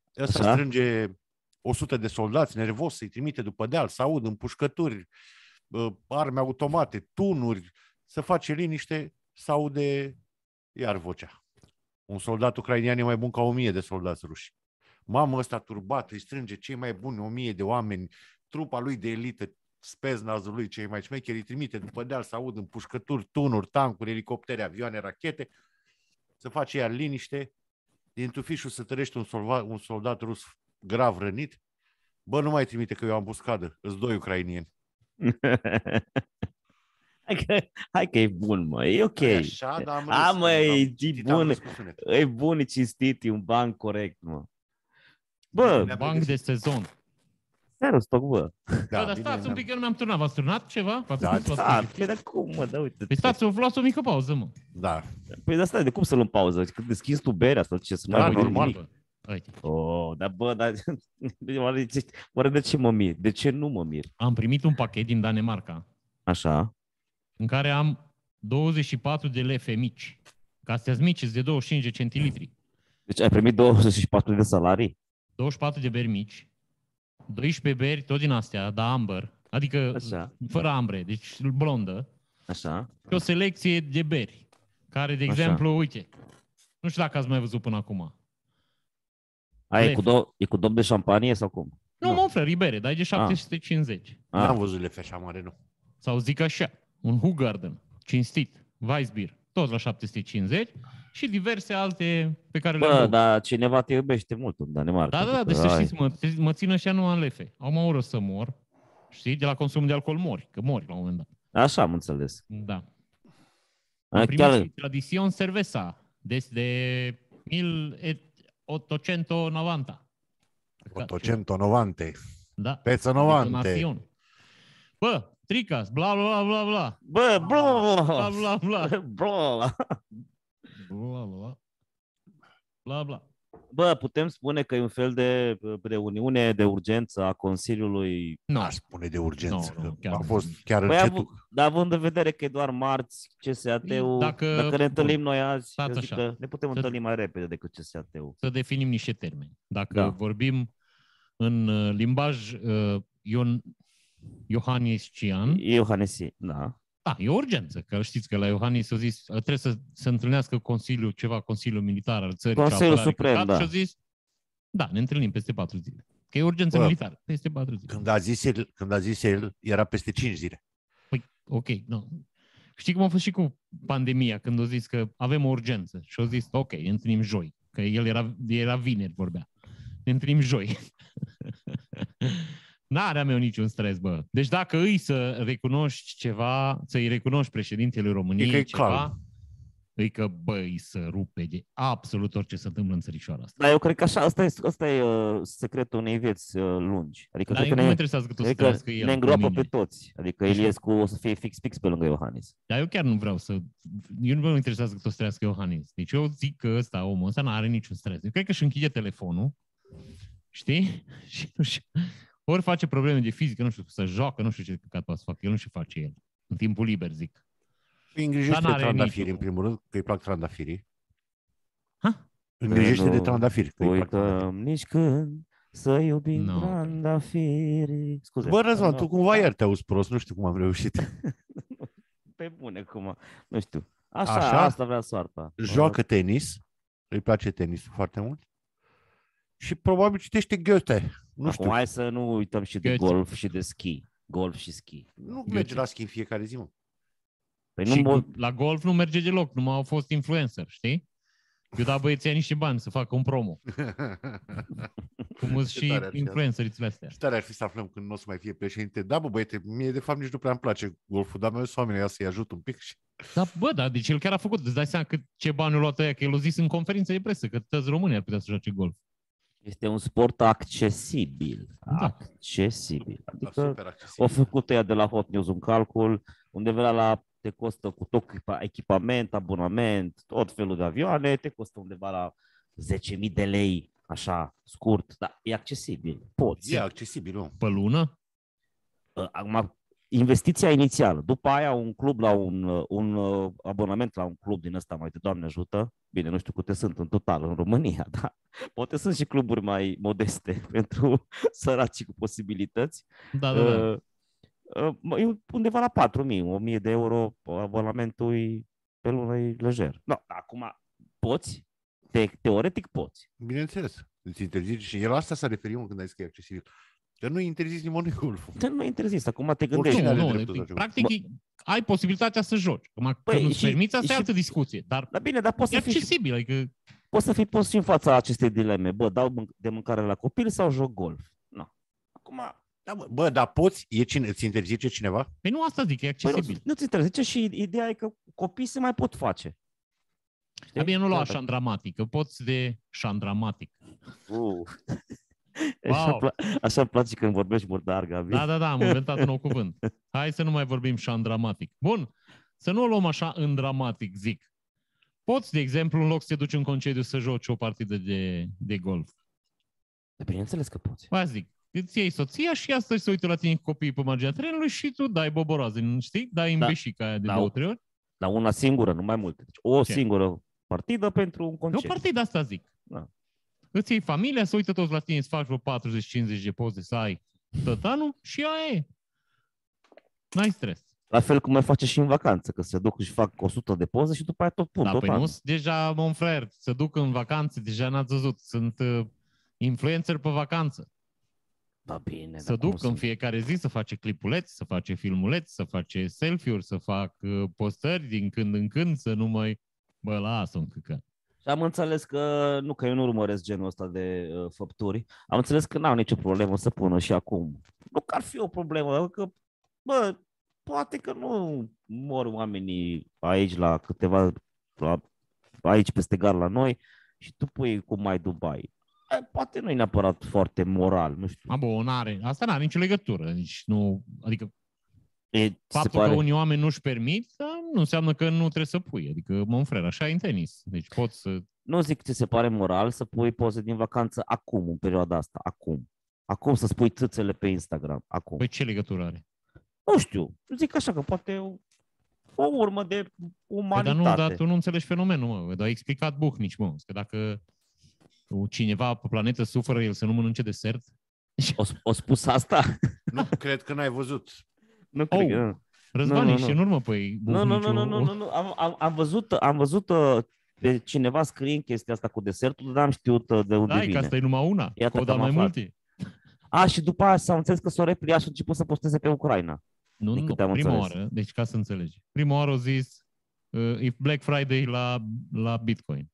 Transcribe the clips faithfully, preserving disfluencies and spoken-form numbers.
Ăsta Așa? strânge o sută de soldați nervos, să-i trimite după deal, să aud împușcături, arme automate, tunuri, să face liniște, să aude iar vocea. Un soldat ucrainian e mai bun ca o mie de soldați ruși. Mamă, ăsta turbat, îi strânge cei mai buni o mie de oameni, trupa lui de elită, speznazul lui, cei mai șmecheri, îi trimite după deal să aud împușcături, tunuri, tancuri, elicoptere, avioane, rachete, să face iar liniște, din tufișul să tărește un soldat, un soldat rus grav rănit. Bă, nu mai trimite că eu am buscadă, îți doi ucrainieni. Hai că, hai că e bun, mă, e ok. E așa, dar am râs. A, mă, e, e bun, e bun, e cinstit, e un ban corect, mă. Bă, un banc de sezon. Serios, stoc, bă. Da, bă, dar stați un pic că nu mi-am turnat. V-ați turnat ceva? V-ați da, da, păi, dar cum, mă, da, uite. Păi stați, luați o mică pauză, mă. Da. Păi, dar stai, de cum să luăm pauză? Când deschizi tu berea sau ce? Să da, mai normal. Oh, dar bă, dar... Oare de ce mă mir? De ce nu mă mir? Am primit un pachet din Danemarca. Așa. În care am douăzeci și patru de lefe mici. Că astea mici, de douăzeci și cinci de centilitri. Deci ai primit douăzeci și patru de salarii? douăzeci și patru de beri mici. doisprezece beri, tot din astea, da, amber. Adică așa, fără ambre, deci blondă. Așa. Și o selecție de beri. Care, de exemplu, așa. Uite, nu știu dacă ați mai văzut până acum. Aia e cu, do- e cu dop de șampanie sau cum? Nu, nu. Mă, fră, ribere, dar e de șapte sute cincizeci. Ah. N-am văzut lefe așa mare, nu. Sau zic așa, un Hugarden, cinstit, Weissbier, tot la șapte sute cincizeci și diverse alte pe care Bă, le-am băut. dar cineva te iubește mult în Danemarca. Da, da, da, deci să știți, mă, mă țin ăștia numai în lefe. Au mă oră să mor, știi, de la consum de alcool mori, că mori la un moment dat. Așa am înțeles. Da. A, am primit chiar... și Tradition Cerveza, desde mil ottocento novanta. ottocento novanta. Da. Pezza novanta. Bă, Tricas, bla bla bla bla. Bă, bla bla bla bla. Bla bla. Bla bla. Bla bla. Bă, putem spune că e un fel de reuniune de urgență a Consiliului. Nu aș spune de urgență. No, no, a fost chiar păi încetul. Dar având în vedere că e doar marți C S A T-ul, dacă, dacă ne întâlnim noi azi, eu zic că ne putem să, întâlni mai repede decât C S A T-ul. Să definim niște termeni. Dacă da. vorbim în limbaj uh, ion, iohanniscian. Iohannesi, da. Da, e o urgență, că știți că la Iohannis a zis, trebuie să se întâlnească Consiliul, ceva Consiliul Militar al țării. Consiliul Suprem, da. Și a zis, da, ne întâlnim peste patru zile. Că e urgență Bă, militară, peste patru zile. Când a zis el, când a zis el era peste cinci zile. Păi, ok, nu. Știi cum a fost și cu pandemia, când a zis că avem o urgență și a zis, ok, ne întâlnim joi, că el era, era vineri, vorbea. Ne întâlnim joi. N-are meu niciun stres, bă. Deci dacă îi să recunoști ceva, să-i recunoști președintele României e ceva, calm. Îi că, bă, îi să rupe de absolut orice se întâmplă în țărișoara asta. Dar eu cred că așa, asta e, asta e uh, secretul unei vieți uh, lungi. Adică Dar cred nu că mă interesează că tu să trăiască el. Ne îngroapă pe toți. Adică Iliescu o să fie fix-fix pe lângă Iohannis. Dar eu chiar nu vreau să... Eu nu mă interesează că tu să trăiască Iohannis. Deci eu zic că ăsta, omul ăsta, nu are niciun stres. Eu cred că își închide telefonul, știi? Și nu știu... Ori face probleme de fizică, nu știu, să joacă, nu știu ce căcat poate să facă. El nu știu ce face el. În timpul liber, zic. Îi îngrijește de trandafiri, nici... în primul rând, că îi plac trandafirii. Ha? Îngrijește de trandafiri, că îi plac trandafiri. Nici când să iubim no. trandafirii. Scuze. Bă, Răzvan, tu cumva iar te auzi prost, nu știu cum am reușit. Pe bune, cum, nu știu. Așa, Așa? Asta vrea soarta. Joacă tenis, îi place tenisul foarte mult. Și probabil citește Goethe. Nu Acum știu. hai să nu uităm și de Goethe. Golf și de schi. Golf și schi. Nu Goethe. Merge la schi în fiecare zi, mă. Păi și nu la golf nu merge deloc, numai au fost influencer, știi? Eu da băieții niște bani să facă un promo. Cum sunt și influencerii astea. Și tare ar fi să aflăm când nu o să mai fie președinte. Da, bă, băiete, mie de fapt nici nu prea îmi place golful, dar mai sunt oamenii să-i ajut un pic. Și... Da, bă, da, deci el chiar a făcut. Îți dai seama cât, ce bani au luat ăia, că el a zis în conferință de presă, că toți românii ar putea să joace golf. Este un sport accesibil. Da. Accesibil. Adică da, accesibil. au făcut ea de la Hot News un calcul, undeva la te costă cu tot echipament, abonament, tot felul de avioane, te costă undeva la zece mii de lei, așa, scurt, dar e accesibil. Poți. E accesibil, nu? Pe lună? Acum, investiția inițială, după aia un club la un, un abonament la un club din ăsta, mai de Doamne ajută, bine, nu știu câte sunt în total în România, dar poate sunt și cluburi mai modeste pentru săracii cu posibilități. Da, da, da. Uh, uh, undeva la patru mii, o mie de euro abonamentul pe lună e lejer. No, acum poți, te, teoretic poți. Bineînțeles, îți interzici și el asta s-a referit când ai zis că e accesibil. Că nu interzis nimănui golful. Nu interzis, acum te gândești. Nu, nu, nu, practic bă, ai posibilitatea să joci. Acum, păi, că nu-ți permiți, asta e altă discuție. Dar, dar bine, dar poți e să fii accesibil. Adică... Poți să fii poți și în fața acestei dileme. Bă, dau de mâncare la copil sau joc golf? Nu. Acum... Da, bă, bă, dar poți? E cine, îți interzice cineva? Păi nu asta zic, e accesibil. Păi nu, nu ți interzice și ideea e că copiii se mai pot face. Dar bine, nu lua așa dramatic, că poți de șandramatic. Uh. Wow. Așa, așa îmi place când vorbești murdar, Gabi. Da, da, da, am inventat un nou cuvânt. Hai să nu mai vorbim șandramatic. Bun, să nu o luăm așa în dramatic, zic. Poți, de exemplu, în loc să te duci în concediu să joci o partidă de, de golf. De bineînțeles că poți. Ba zic, îți iei soția și astăzi se uită la tine cu copiii pe marginea terenului și tu dai boboroază, știi? Dai în da. beșica aia de da. două, trei ori. La una singură, nu mai multe. Deci o Ce? singură partidă pentru un concediu. Nu partidă, asta zic. Da. Îți iei familia, să uită toți la tine, îți faci vreo patruzeci cincizeci de poze să ai tot anul și aia e. N-ai stres. La fel cum mai face și în vacanță, că se duc și fac o sută de poze și după aia tot pun. Da, tot păi nu, deja, mon frère, se duc în vacanță, deja n-ați văzut, sunt uh, influencer pe vacanță. Da, bine. Să duc în fiecare zi să face clipuleți, să face filmuleți, să face selfie-uri, să fac uh, postări din când în când, să nu mai... Bă, lasă-mi căcă. Și am înțeles că, nu că eu nu urmăresc genul ăsta de uh, făpturi, am înțeles că n-au nicio problemă să pună și acum. Nu că ar fi o problemă, că, bă, poate că nu mor oamenii aici la câteva, la, aici peste gar la noi și tu pui cum mai Dubai. Poate nu e neapărat foarte moral, nu știu. A, bun, n-are. Asta n-are nicio legătură. Deci nu, adică e, faptul pare... că unii oameni nu-și permit, nu înseamnă că nu trebuie să pui. Adică, mon frère, așa e în tenis. Deci poți să... Nu zic ți se pare moral să pui poze din vacanță acum, în perioada asta, acum. Acum să spui țâțele pe Instagram, acum. Păi ce legătură are? Nu știu, zic așa că poate o, o urmă de umanitate. Păi, dar, nu, dar tu nu înțelegi fenomenul, mă. Dar ai explicat Buhnici, mă. Că dacă cineva pe planetă suferă, el să nu mănânce desert. O, o spus asta? Nu, cred că n-ai văzut. Nu cred oh, că... Răzvan, nu, nu, nu. în urmă, păi... Nu, nu, nu, nu, nu, nu, nu. Am, am, am văzut, am văzut pe cineva scriind chestia asta cu desertul, dar am știut de unde da, vine. Da, că asta e numai una. Iată că o da mai multe. A, și după aia s-au înțeles că s-au repliat și au început să posteze pe Ucraina. Nu, nu, prima înțeles. oară, deci ca să înțelegi. Prima oară au zis uh, e Black Friday la, la Bitcoin.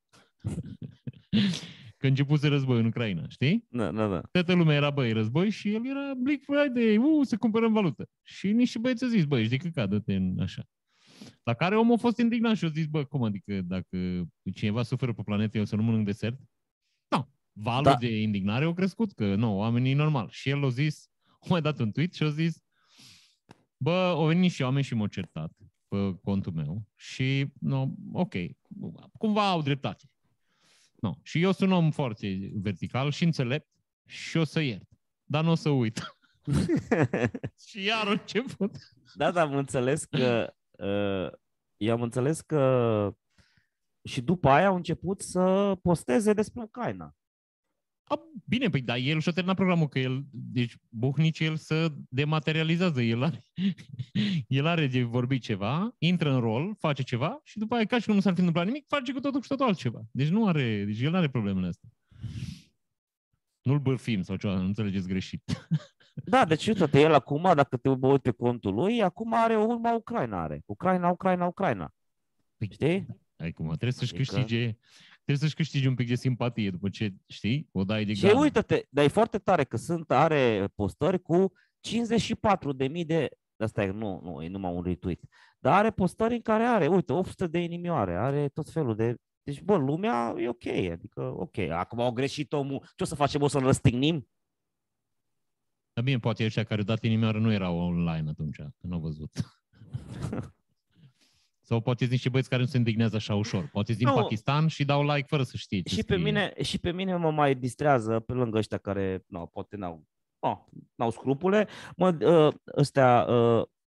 Când începuse război în Ucraina, știi? Da, da, da. Toată lumea era, băi, război și el era Black Friday, uh, să cumpărăm valută. Și niște băieți au zis, băi, ești de căcat, dă-te în așa. La care omul a fost indignat și a zis, bă, cum adică dacă cineva suferă pe planetă, eu să nu mănânc desert? Nu. Valul da. de indignare a crescut, că nu, oamenii e normal. Și el a zis, a mai dat un tweet și a zis, bă, au venit și oameni și m-au certat pe contul meu și, no, ok, cumva au dreptate. No. Și eu sunt un om foarte vertical și înțelept și o să iert, dar nu o să uit. Și iar a început. Da, dar am înțeles că uh, eu am înțeles că și după aia au început să posteze despre Ucraina. A, bine, păi, dar el și-a terminat programul, că el, deci Buhnici, el se dematerializează, el are, el are de vorbit ceva, intră în rol, face ceva și după aia, ca și cum nu s-ar fi întâmplat nimic, face cu totul și totul altceva. Deci nu are, deci el nu are problemele astea. Nu-l bârfim sau ceva, nu înțelegeți greșit. Da, deci uite-te, el acum, dacă te uiți pe contul lui, acum are o urmă Ucraina are. Ucraina, Ucraina, Ucraina. Păi, știi? Hai cum, trebuie să-și adică... câștige... Trebuie să-și câștigi un pic de simpatie după ce, știi, o dai de și gamă. uite-te, dar e foarte tare că sunt, are postări cu cincizeci și patru de mii de... Asta e, nu, nu, e numai un retweet. Dar are postări în care are, uite, opt sute de inimioare, are tot felul de... Deci, bă, lumea e ok, adică, ok. Acum au greșit omul, ce o să facem, o să-l răstignim? Dar bine, poate ăștia care au dat inimioară nu erau online atunci, că n-au văzut. Sau poate sunt niște băieți care nu se indignează așa ușor. Poate din no. Pakistan și dau like fără să știe ce și pe mine Și pe mine mă mai distrează, pe lângă ăștia care no, poate n-au, no, n-au scrupule, mă, ăstea,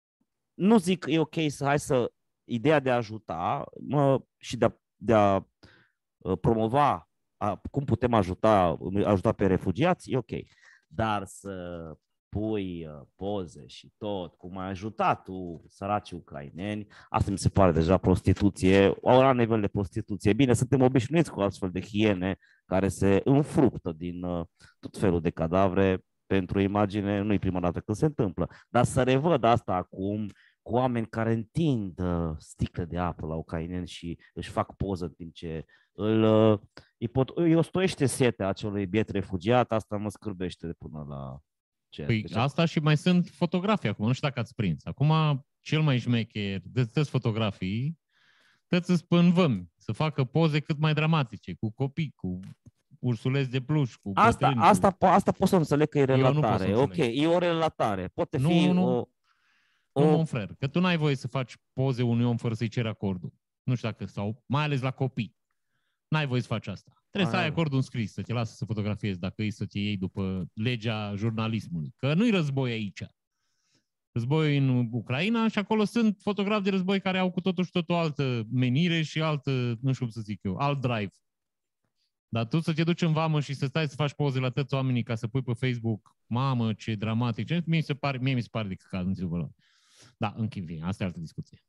nu zic e ok să hai să ideea de a ajuta mă, și de a, de a promova a, cum putem ajuta, ajuta pe refugiați, e ok. Dar să pui uh, poze și tot, cum ai ajutat tu săracii ucraineni, asta mi se pare deja prostituție, au la nivel de prostituție. Bine, suntem obișnuiți cu astfel de hiene care se înfruptă din uh, tot felul de cadavre pentru imagine, nu e prima dată când se întâmplă, dar să revăd asta acum cu oameni care întind uh, sticle de apă la ucraineni și își fac poză în timp ce îl, uh, îi, pot, îi ostoiește setea acelui biet refugiat, asta mă scârbește de până la ce. Păi deci, asta și mai sunt fotografii acum, nu știu dacă ați prins. Acum cel mai șmecher de toți fotografii, toți îți pânvăm să facă poze cât mai dramatice, cu copii, cu ursuleți de pluș, cu asta, bătrâni. asta, cu... asta pot să înțeleg că e relatare. Ok, înțeleg. e o relatare. Poate nu, fi nu, o... Nu, o... mon frère, că tu n-ai voie să faci poze unui om fără să-i ceri acordul. Nu știu dacă, sau mai ales la copii. N-ai voie să faci asta. Trebuie A, să ai acordul înscris, să te lasă să fotografiezi, dacă e să te iei după legea jurnalismului. Că nu-i război aici. Război în Ucraina și acolo sunt fotografi de război care au cu totul și totul altă menire și altă, nu știu cum să zic eu, alt drive. Dar tu să te duci în vamă și să stai să faci poze la toți oamenii ca să pui pe Facebook, mamă, ce dramatic, ce... Mie, mi se pare, mie mi se pare de căcat, nu ți-l vă lua. Da, închid, asta e altă discuție.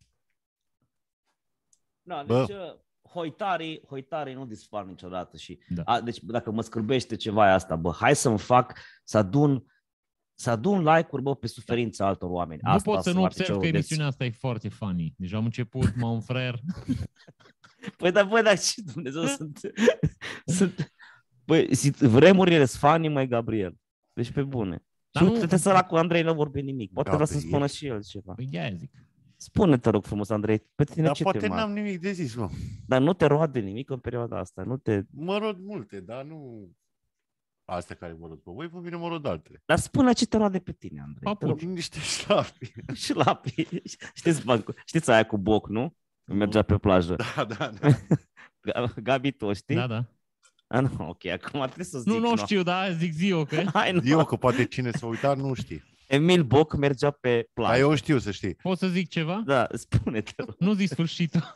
Da, deci hoitarii, hoitarii nu dispar niciodată și da. a, deci dacă mă scârbește ceva e asta, bă, hai să-mi fac, să adun să adun like-uri, bă, pe suferința altor oameni. Nu asta pot să nu observ că deci... emisiunea asta e foarte funny. Deja am început, mon frère. Păi da, băi, dar ce Dumnezeu sunt... sunt... Păi, vremurile sunt funny, mai Gabriel. Deci pe bune. Dar și nu te sărac cu Andrei, nu vorbi nimic. Poate vrea să spună și el ceva. Păi de-aia zic. Spune, te rog frumos, Andrei, pe tine dar ce poate te n-am nimic de zis, mă. Dar nu te roade nimic în perioada asta, nu te... Mă rod multe, dar nu... Astea care mă rod pe voi, pe mine mă rod altele. Dar spune ce te roade pe tine, Andrei. Papuci, niște șlapi. Șlapi. Știți, știți aia cu boc, nu? Mergea pe plajă. Da, da, da. Gabi, tu știi? Da, da. Ah, nu, ok, acum trebuie să zic. Nu, nu știu, da, zic zi eu, că... Hai, nu. Eu, că poate cine s-a uitat nu știe. Emil Boc mergea pe plajă. Dar eu știu, să știi. Poți să zic ceva? Da, spune-te. Nu zic sfârșitul.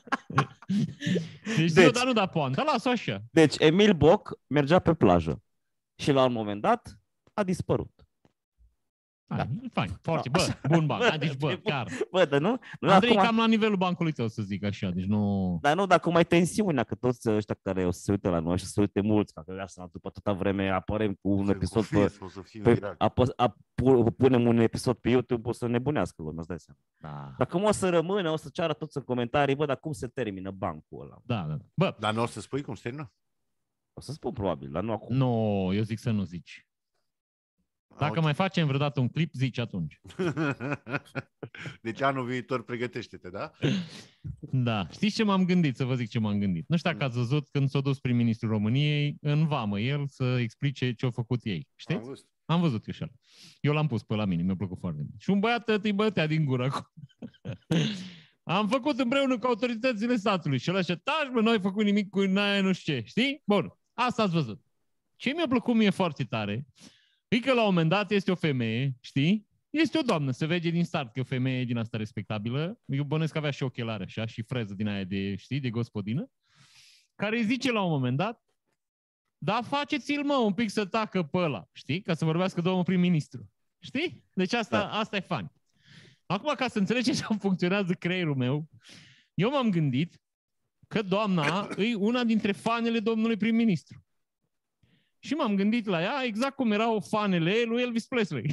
Deci, deci eu, dar nu da poanta, las-o așa. Deci, Emil Boc mergea pe plajă și la un moment dat a dispărut. Da. Fain, foarte, bă, bun ban. Bă, deci, bă, chiar. Bă, dar nu? nu Andrei acum... cam la nivelul bancului tău, să zic așa, deci nu... Dar nu, dar cum ai tensiunea, că toți ăștia care o să se uite la noi și să se uite mulți, că asta după atâta vreme apărem cu un episod pe... pe apă, a, punem un episod pe YouTube, o să nebunească lumea, îți dai seama. Da. Dacă mă o să rămână, o să ceară toți în comentarii, bă, dar cum se termină bancul ăla? Da, da. Bă. Dar nu o să spui cum se termină? O să spun probabil, dar nu acum. Nu, eu zic să nu zici. Dacă okay. mai facem vreodată un clip, zici atunci. Deci anul viitor pregătește-te, da? Da. Știți ce m-am gândit? Să vă zic ce m-am gândit. Nu știu dacă ați văzut când s-a dus prim-ministrul României în vamă el să explice ce au făcut ei. Știți? Am văzut. Am văzut eu și ala. Eu l-am pus pe la mine, mi-a plăcut foarte mult. Și un băiat îi bătea din gură acum. Am făcut împreună cu autoritățile statului. Și ăla și taci, bă, nu ai făcut nimic cu aia, nu știu ce. Știi? Bun. Asta ați văzut. Ce mi-a plăcut mie foarte tare e că la un moment dat este o femeie, știi? Este o doamnă, se vede din start că e o femeie din asta respectabilă. Eu bănesc că avea și ochelari așa și freză din aia de, știi, de gospodină, care îi zice la un moment dat, da, faceți-l, mă, un pic să tacă pe ăla, știi? Ca să vorbească domnul prim-ministru. Știi? Deci asta, da. asta e fan. Acum, ca să înțelegeți cum funcționează creierul meu, eu m-am gândit că doamna e una dintre fanele domnului prim-ministru. Și m-am gândit la ea exact cum erau fanele lui Elvis Presley.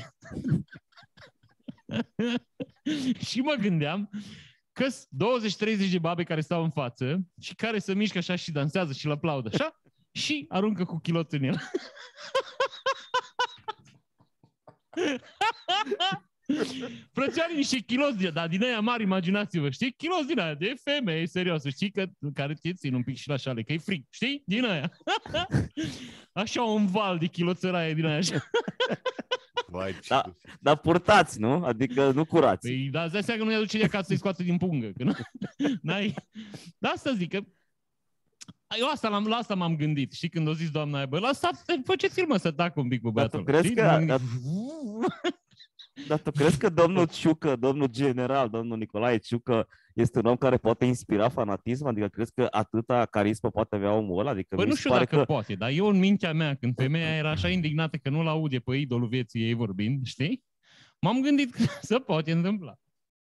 Și mă gândeam că sunt douăzeci treizeci de babe care stau în față și care se mișcă așa și dansează și-l aplaudă așa și aruncă cu chilot în el. Frățioare niște chiloți, dar din aia mari, imaginați-vă, știi? Chiloți din aia, de femei, serios, știi? Că, care te țin un pic și la șale, că e fric, știi? Din aia. Așa un val de chiloțăraie din aia așa. Vai, da, dar purtați, nu? Adică nu curați. Păi, dar îți dai seama că nu-i aduce de acasă să-i scoată din pungă. Că n-ai... Da, asta zic, că eu asta, la, la asta m-am gândit. Și când o zis doamna aia, bă, lasă, faceți-l, mă, să tac un pic cu băiatul. Dar tu crezi că... Dar tu crezi că domnul Ciucă, domnul general, domnul Nicolae Ciucă este un om care poate inspira fanatism? Adică crezi că atâta carismă poate avea omul ăla? Adică Păi mi nu se știu pare dacă că... poate, dar eu în mintea mea, când femeia era așa indignată că nu-l aude pe idolul vieții ei vorbind, știi? M-am gândit că se poate întâmpla.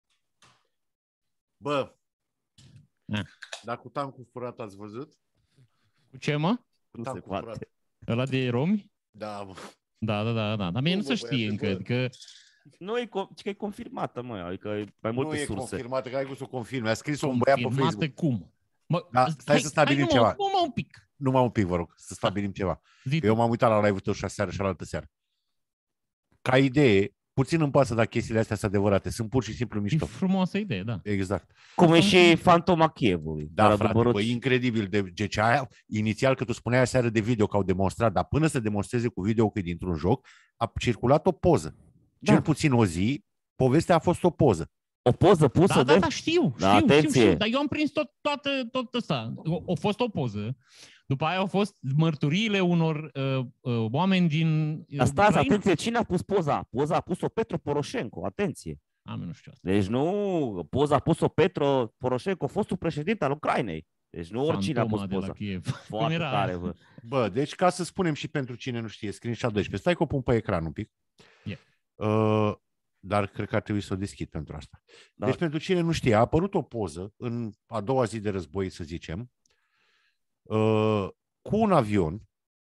Bă, A. dar cu tancul furat ați văzut? Cu ce, mă? Cu Nu se tancul poate. furat. Ăla de romi? Da, bă. Da, da, da, da. Dar mie Nu, nu bă, se știe băiate, încă, bă. adică Nu, e, că e confirmată, mă, adică e mai multe Nu e surse. confirmată, că ai cum să o confirme. A scris un băiat pe confirmată Facebook. cum? Mă, Da, stai să stabilim hai, ceva. Nu, numai un pic. Numai un pic, vă rog, să stabilim ceva. Zi Eu m-am uitat la live-ul tău și aseară și alaltă seară. Ca idee, puțin îmi pasă dacă chestiile astea sunt adevărate. Sunt pur și simplu E mișto. frumoasă idee, da. Exact. Cum e și Fantoma Chievului. Da, care a frate, doborât bă, și- incredibil. De, de ce aia, inițial, că tu spuneai aseară de video că au demonstrat, dar până să demonstreze cu video că e dintr-un joc, a circulat o poză. Cel Da. puțin o zi, povestea a fost o poză. O poză pusă Da, de... da, da, știu, Da, știu, știu, atenție. știu, dar eu am prins tot, toată, tot ăsta. A fost o poză, după aia au fost mărturiile unor uh, uh, oameni din uh, Dar stați, Ucraina. atenție, cine a pus poza? Poza a pus-o Petru Poroșenko, atenție. Am, nu știu asta. Deci nu, poza a pus-o Petru Poroșenko, fostul președinte al Ucrainei. Deci nu oricine a pus Fantoma de la poza. Kiev. Cum Foarte era? tare, bă. Bă, deci ca să spunem și pentru cine nu știe, screenshot doisprezece. Stai că o pun pe ecran un pic. Yeah. Uh, dar cred că ar trebui să o deschid pentru asta. Da. Deci pentru cine nu știe, a apărut o poză în a doua zi de război, să zicem, uh, cu un avion.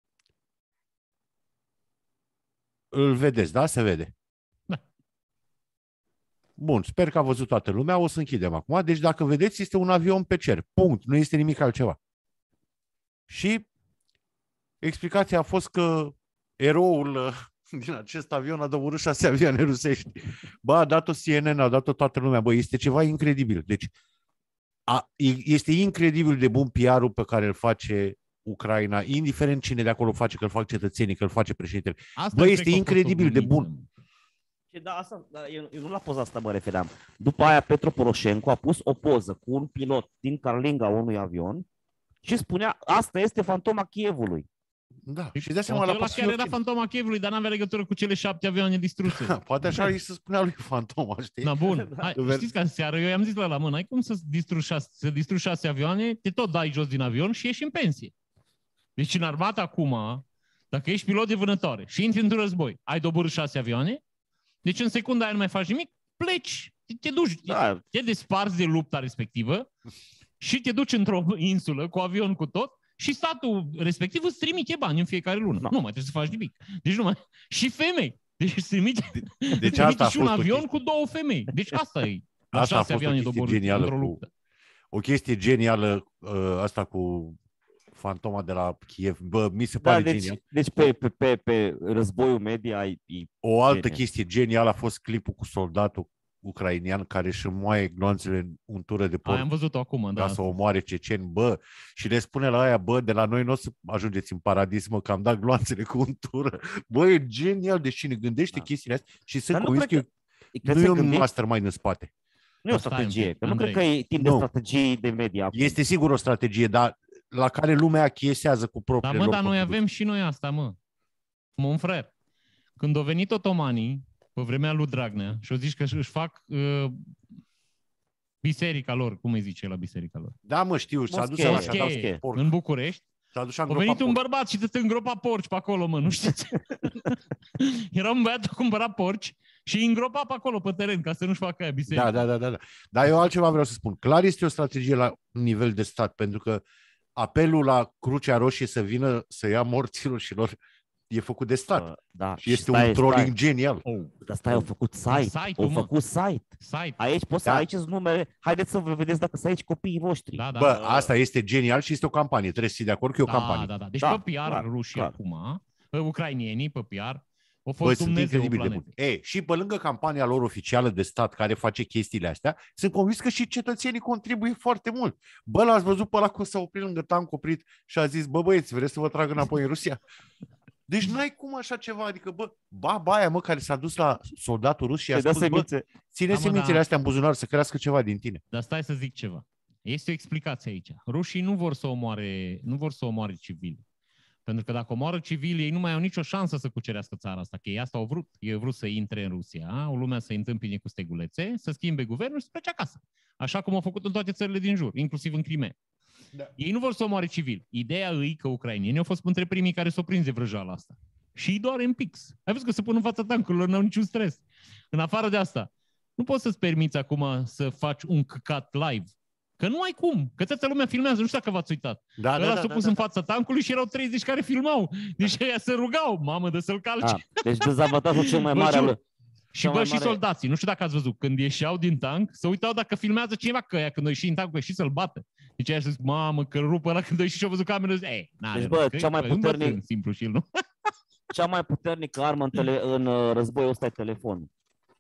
Îl vedeți, da? Se vede. Da. Bun, sper că a văzut toată lumea. O să închidem acum. Deci dacă vedeți, este un avion pe cer. Punct. Nu este nimic altceva. Și explicația a fost că eroul uh, din acest avion a doborât șase avioane rusești. Bă, a dat-o C N N, a dat-o toată lumea. Bă, este ceva incredibil. Deci a, este incredibil de bun P R-ul pe care îl face Ucraina, indiferent cine de acolo face, că îl fac cetățenii, că îl face președintele. Asta Bă, cred este că a fost o incredibil de glumiță. bun. Și da, asta, da, eu, eu nu la poza asta mă refeream. După aia Petru Poroșenko a pus o poză cu un pilot din carlinga unui avion și spunea, asta este Fantoma Chievului. Da, și de seama Poate la ăla chiar era Fantoma Chievului, dar n-avea legătură cu cele șapte avioane distruse. Poate așa îi se spunea lui Fantoma, știi? Na, bun. Hai, Da. știți că seară eu i-am zis la la mână, ai cum să distrugi șase, să distrugi șase avioane, te tot dai jos din avion și ieși în pensie. Deci în armată acum, dacă ești pilot de vânătoare și intri într-un război, ai doborât șase avioane, deci în secunda aia nu mai faci nimic, pleci, te, te duci, Da. te, te desparți de lupta respectivă și te duci într-o insulă cu avion cu tot și statul respectiv îți trimite bani în fiecare lună. Da. Nu mai trebuie să faci nimic. Deci nu mai... Și femei. Deci îți trimite, Deci îți asta trimite a și un fost o avion chestie. cu două femei. Deci asta e. La Asta a șase fost o avioane chestie doborâte genială într-o cu- luptă. O chestie genială, uh, asta cu Fantoma de la Kiev. Bă, mi se Da, pare deci, genial. deci pe, pe, pe, pe războiul media e, e O altă genial. chestie genială a fost clipul cu soldatul ucrainian care își înmoaie gloanțele în untură de Aia porc am văzut-o acum, ca da. să omoare ceceni, bă, și le spune la aia, bă, de la noi nu o să ajungeți în paradis, mă, că am dat gloanțele cu untură. Bă, e genial, deci cine gândește Da. chestiile astea și sunt Dar nu convins cred că că- cred nu că e un gândiți- mastermind în spate. Nu e o Stai un strategie, pic, că nu Andrei. cred că e timp Nu. de strategii de media. acum. Este sigur o strategie, dar la care lumea achiesează cu Dar propriile mă, lor dar noi contribuții. avem și noi asta, mă. Mon frère. Când au venit otomanii, pe vremea lui Dragnea, și au zis că își fac uh, biserica lor, cum îi zice la biserica lor? Da, mă, știu, s-a dus Moschee, așa, moschee. da, Moschee, porc. în București. S-a dus și-a A îngropat venit un porc. bărbat și te îngropa porci pe acolo, mă, nu știți? Era un băiat, a cumpărat porci și îi îngropa pe acolo, pe teren, ca să nu-și facă aia biserică. Da, da, da, da, da. Dar eu altceva vreau să spun. Clar este o strategie la nivel de stat, pentru că apelul la Crucea Roșie să vină să ia morții rușilor e făcut de stat. Uh, Da. Și este stai, un trolling stai. genial. Oh, Dar stai, au făcut site. site-ul, Au mă. făcut site. site. Aici poți să Da. aici sunt numere. Haideți să vă vedeți dacă sunt aici copiii voștri. Da, da. Bă, asta este genial și este o campanie. Trebuie să fii de acord că e o da, campanie. da, da. Deci Da, pe P R clar, rușii clar. acum, pe ucrainienii pe P R, au Bă, fost sunt Dumnezeu incredibil de planetei. buni. E, și pe lângă campania lor oficială de stat care face chestiile astea, sunt convins că și cetățenii contribuie foarte mult. Bă, l-ați tank pe ăla că s-a oprit lângă tank oprit și a zis, bă, băieți, vreți să vă trag înapoi în Rusia? Deci n-ai cum așa ceva, adică, bă, baba aia, mă, care s-a dus la soldatul rus și i-a Te dă spus, bă, semințe. ține Da, mă, semințele da. astea în buzunar să crească ceva din tine. Dar stai să zic ceva. Este o explicație aici. Rușii nu vor să omoare, nu vor să omoare civili. Pentru că dacă omoară civili, ei nu mai au nicio șansă să cucerească țara asta, că ei asta au vrut. Ei au vrut să intre în Rusia, o lumea să-i întâmpine cu stegulețe, să schimbe guvernul și să plece acasă. Așa cum au făcut în toate țările din jur, inclusiv în Crimea. Da. Ei nu vor să omoare civili. Ideea îi că ucrainienii au fost între primii care s-au prins de vrăjeala asta. Și îi doare în pix. Ai văzut că se pun în fața tancurilor, n-au niciun stres. În afară de asta, nu poți să-ți permiți acum să faci un căcat live. Că nu ai cum, că toată lumea filmează, nu știu dacă v-ați uitat. Da, Ăla da, s-a da, pus da, în da. fața tancului și erau treizeci care filmau. Deci ăia se rugau, mamă, de să-l calce. Ah, deci dezavantajul cel mai Bă, mare jur. al... Și bă, și mare... soldații, nu știu dacă ați văzut, când ieșeau din tank, se uitau dacă filmează cineva, că ăia când au ieșit din tank, au ieșit să-l bată. Deci aia zic, mamă, că rupă ăla când au ieșit și au văzut cameră, zic, ei, n-are Deci, bă, că cea mai bă, un puternic- bătrân, simplu și el, nu? Cea mai puternică armă în, tele... în uh, războiul ăsta e telefonul.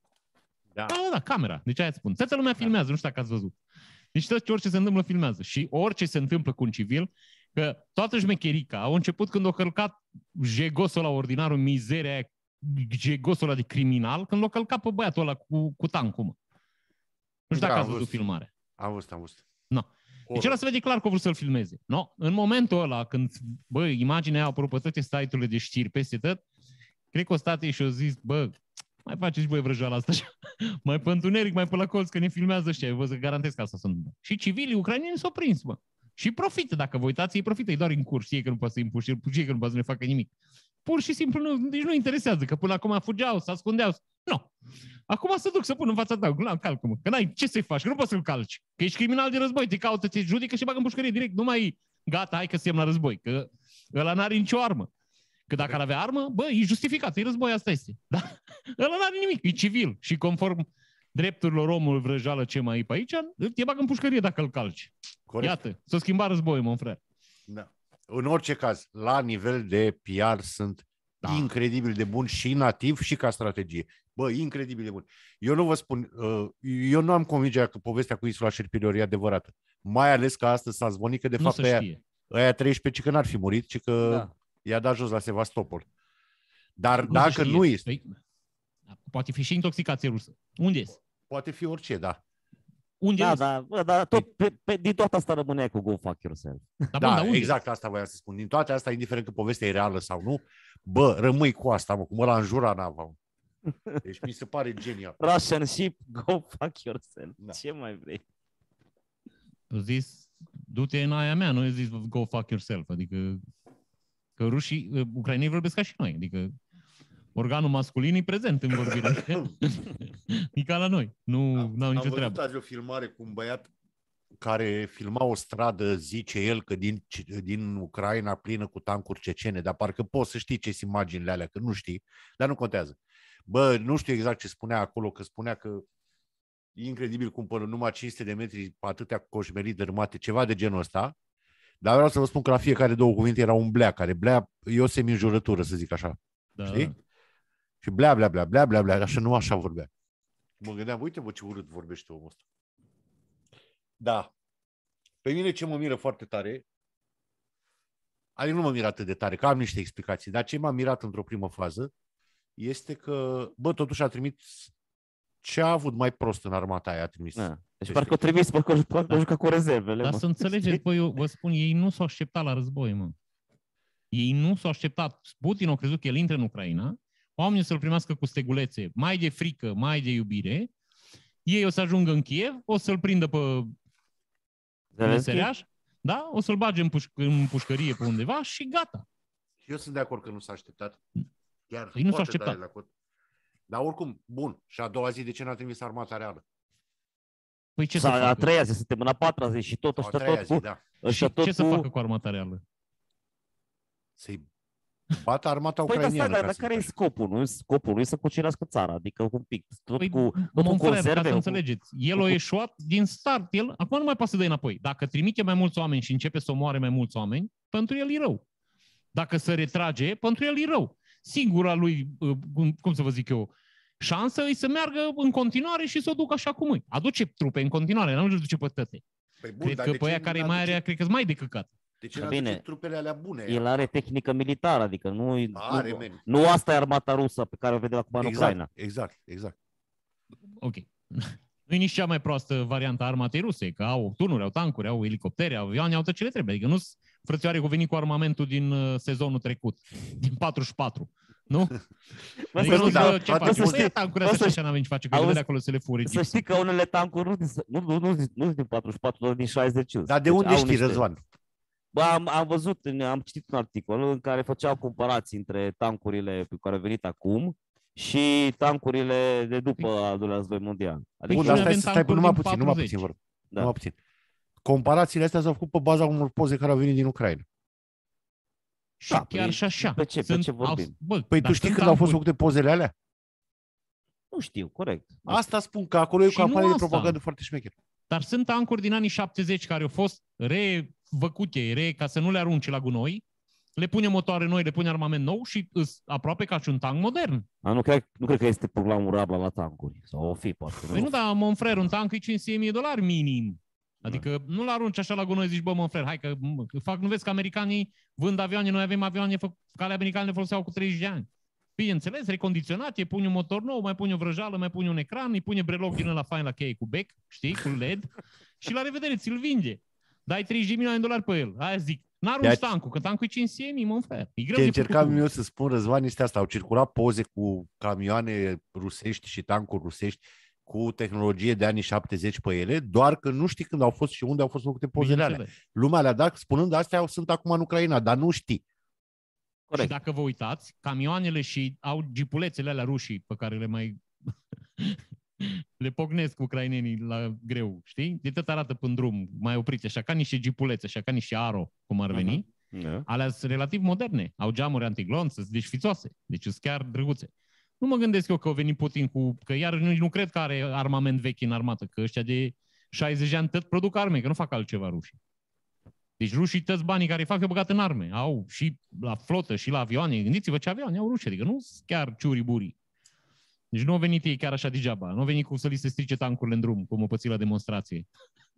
Da. Da, da, da, camera. Deci aia îți spun. Toată lumea filmează, nu știu dacă ați văzut. Deci tot orice se întâmplă, filmează. Și orice se întâmplă cu un civil, că toată șmecherica a început când a călcat jegosul ăla ordinarul, mizeria aia, jegosul ăla de criminal, când l-a călcat pe băiatul ăla cu, cu tancul, mă. Nu știu Da, dacă am ați văzut văzut. filmarea. Am văzut, am văzut. No. Deci ăla se vede clar că a vrut să-l filmeze. No? În momentul ăla, când, bă, imaginea aia a apărut pe toate site-urile de știri peste tot, cred că o state și-o zis, bă, mai faceți voi vrăjeala asta așa. Mai pe întuneric, mai pe la colț, că ne filmează ăștia. Eu vă garantez că asta se întâmplă. Și civilii ucraineni s-au prins, bă. Și profită, dacă vă uitați, ei profită, ei doar în curs, ei că nu poate să impuși, ei că nu poate să ne facă nimic. Pur și simplu, nu, deci nu interesează, că până acum fugeau, se ascundeau. Nu. Acum se duc să pun în fața ta, la calcă-mă, că n-ai ce să-i faci, că nu poți să-l calci. Că ești criminal de război, te caută, te judică și bagă în pușcărie direct. Nu mai gata, hai că suntem la război, că ăla n-are nicio armă. Că dacă ar avea armă, bă, e justificat, e război, asta este. Da? Ăla n-are nimic, e civil. Și conform drepturilor omului vrăjeală ce mai e pe aici, te bagă în pușcărie dacă îl calci. Corect. Iată, s-a schimbat războiul, mă, frate. Da. În orice caz, la nivel de P R sunt Da. da. incredibil de buni și nativ și ca strategie. Bă, incredibil de buni. Eu nu vă spun, eu nu am convingerea că povestea cu insula șerpilor e adevărată. Mai ales că astăzi s-a zvonit că de Nu fapt se aia, știe. aia treisprezece, ci că n-ar fi murit, ci că Da. i-a dat jos la Sevastopol. Dar Nu se dacă știe. nu este, Păi, poate fi și intoxicație rusă. Unde este? poate fi orice, da. Unde Da, este? da, bă, da, tot, pe, pe, din toată asta rămânea cu go fuck yourself. Da, bun, Da, dar unde exact asta voiam să spun. Din toate astea, indiferent că povestea e reală sau nu, bă, rămâi cu asta, mă, cum ăla înjura nava. Deci mi se pare genial. Russian ship, go fuck yourself. Da. Ce mai vrei? Au zis, du-te în aia mea, nu ai zis go fuck yourself. Adică că rușii, ucrainenii vorbesc ca și noi. Adică organul masculin e prezent în vorbire. E ca la noi. Nu n-au nicio Am treabă. văzut azi o filmare cu un băiat care filma o stradă, zice el că din, din Ucraina plină cu tancuri cecene, dar parcă poți să știi ce sunt imaginile alea, că nu știi, dar nu contează. Bă, nu știu exact ce spunea acolo, că spunea că e incredibil cum până numai cinci sute de metri atâtea coșmerii dărâmate, ceva de genul ăsta, dar vreau să vă spun că la fiecare două cuvinte era un blea, care blea e o semi-înjurătură, să zic așa. Da. Știi? Și blea, blea, blea, blea, blea, blea, așa nu așa vorbea. Mă gândeam, uite bă ce urât vorbește omul ăsta. Da. Pe mine ce mă miră foarte tare, adică nu mă miră atât de tare, că am niște explicații, dar ce m-a mirat într-o primă fază este că, bă, totuși a trimis ce a avut mai prost în armata aia, a trimis. Da. Deci Este- parcă o trimis, parcă o Da. jucat cu rezervele. Dar mă. să înțelegeți, băi, eu vă spun, ei nu s-au așteptat la război, mă. Ei nu s-au așteptat. Putin a crezut că el intră în Ucraina, oamenii să-l primească cu stegulețe, mai de frică, mai de iubire, ei o să ajungă în Kiev, o să-l prindă pe Zelenski? meseriaș, da? O să-l bage în, puș- în pușcărie pe undeva și gata. Eu sunt de acord că nu s-a așteptat. Chiar Păi nu s-a foarte așteptat. tare la cot. Dar oricum, bun. Și a doua zi de ce n-a trimis armata reală? Păi ce să Sau a facă? treia zi, suntem în a patra zi și tot A ăștia treia tot zi, cu... da. Ăștia Și tot ce să cu... facă cu armata reală? Să-i bată armata Păi, dar stai, ucraineană. dar, ca dar să care e zic așa. scopul? Nu? Scopul nu e să cucerească țara, adică un pic. Tot Păi, cu, tot cu mon frère, ca conserve. să cu- înțelegeți, el a ieșuat din start, el acum nu mai poate să dă înapoi. Dacă trimite mai mulți oameni și începe să omoare mai mulți oameni, pentru el e rău. Dacă se retrage, pentru el e rău. Singura lui, uh, cum- cum să vă zic eu, șansă e să meargă în continuare și să o ducă așa cum e. Aduce trupe în continuare, nu își duce pe tăte. Păi bun, Cred dar că de pe ce aia care e n-aduce- mai are, cred că mai de căcat. De ce Da, n-aduce bine. trupele alea bune? El are tehnică militară, adică nu, Are, nu, man. nu asta e armata rusă pe care o vedem acum în Exact, Ucraina. exact, exact. Ok. Nu e nici cea mai proastă variantă a armatei ruse, că au tunuri, au tancuri, au elicoptere, au avioane, au tot ce le trebuie. Adică nu sunt frățioare, au venit cu armamentul din uh, sezonul trecut, din patruzeci și patru. Nu? Adică nu da, ce face? Să ia tancurile astea și așa n-avem ce face, că le vede acolo să le fure. Să știi că unele tancuri nu sunt nu, nu, nu, nu din patruzeci și patru, doar din șaizeci. Dar de unde știi, Răzvan? Bă, am, am văzut, am citit un articol în care făceau comparații între tancurile pe care au venit acum și tancurile de după al doilea război mondial. Adică Bun, dar stai, stai, stai numai puțin, numai puțin, vor. Da. Numai puțin. Comparațiile astea s-au făcut pe baza unor poze care au venit din Ucraina. Și da, chiar și așa. Pe ce, sunt, pe ce vorbim? Bă, păi tu știi când tancuri... au fost făcute pozele alea? Nu știu, corect. Asta spun, că acolo e o campanie de propagandă foarte șmecheră. Dar sunt tancuri din anii șaptezeci care au fost refăcute, re, ca să nu le arunce la gunoi, le pune motoare noi, le pune armament nou și îs aproape ca și un tank modern. A, nu, cred, nu cred că este programul Rabla la tancuri. Sau o fi, poate. Păi nu, dar, mon frère, un tank e cinci sute de mii de dolari minim. Adică da. Nu-l arunci așa la gunoi, zici, bă, mon frère, hai că fac, nu vezi că americanii vând avioane, noi avem avioane care americanii le foloseau cu treizeci de ani. Bineînțeles, recondiționat, îi pune un motor nou, mai pune o vrăjală, mai pune un ecran, îi pune breloc din ăla fain la cheie cu bec, știi, cu L E D și la revedere, ți-l vinde. Dai treizeci de milioane de dolari pe el. Aia zic, n-arunci tancul, că tancul e cinci sute de mii, mon frère. E greu ce încercam eu să spun, Răzvan, este asta. Au circulat poze cu camioane rusești și tancuri rusești cu tehnologie de anii șaptezeci pe ele, doar că nu știi când au fost și unde au fost făcute pozele alea. Lumea le-a dat, spunând astea sunt acum în Ucraina, dar nu știi. Corect. Și dacă vă uitați, camioanele și au gipulețele alea rușii pe care le mai le pocnesc ucrainenii la greu, știi? De tot arată pe drum, mai opriți, așa ca niște gipulețe, așa ca niște aro, cum ar veni. Uh-huh. Yeah. Alea sunt relativ moderne, au geamuri antiglonț, sunt desfițoase, deci sunt chiar drăguțe. Nu mă gândesc eu că a venit Putin cu... Că iar nu, nu cred că are armament vechi în armată, că ăștia de șaizeci de ani tot produc arme, că nu fac altceva rușii. Deci rușii toți banii care îi fac, eu băgat în arme. Au și la flotă și la avioane. Gândiți-vă ce avioane au rușii, adică nu sunt chiar ciuri-burii. Deci nu au venit ei chiar așa degeaba. Nu au venit cu să li se strice tancurile în drum, cum au pățit la demonstrație.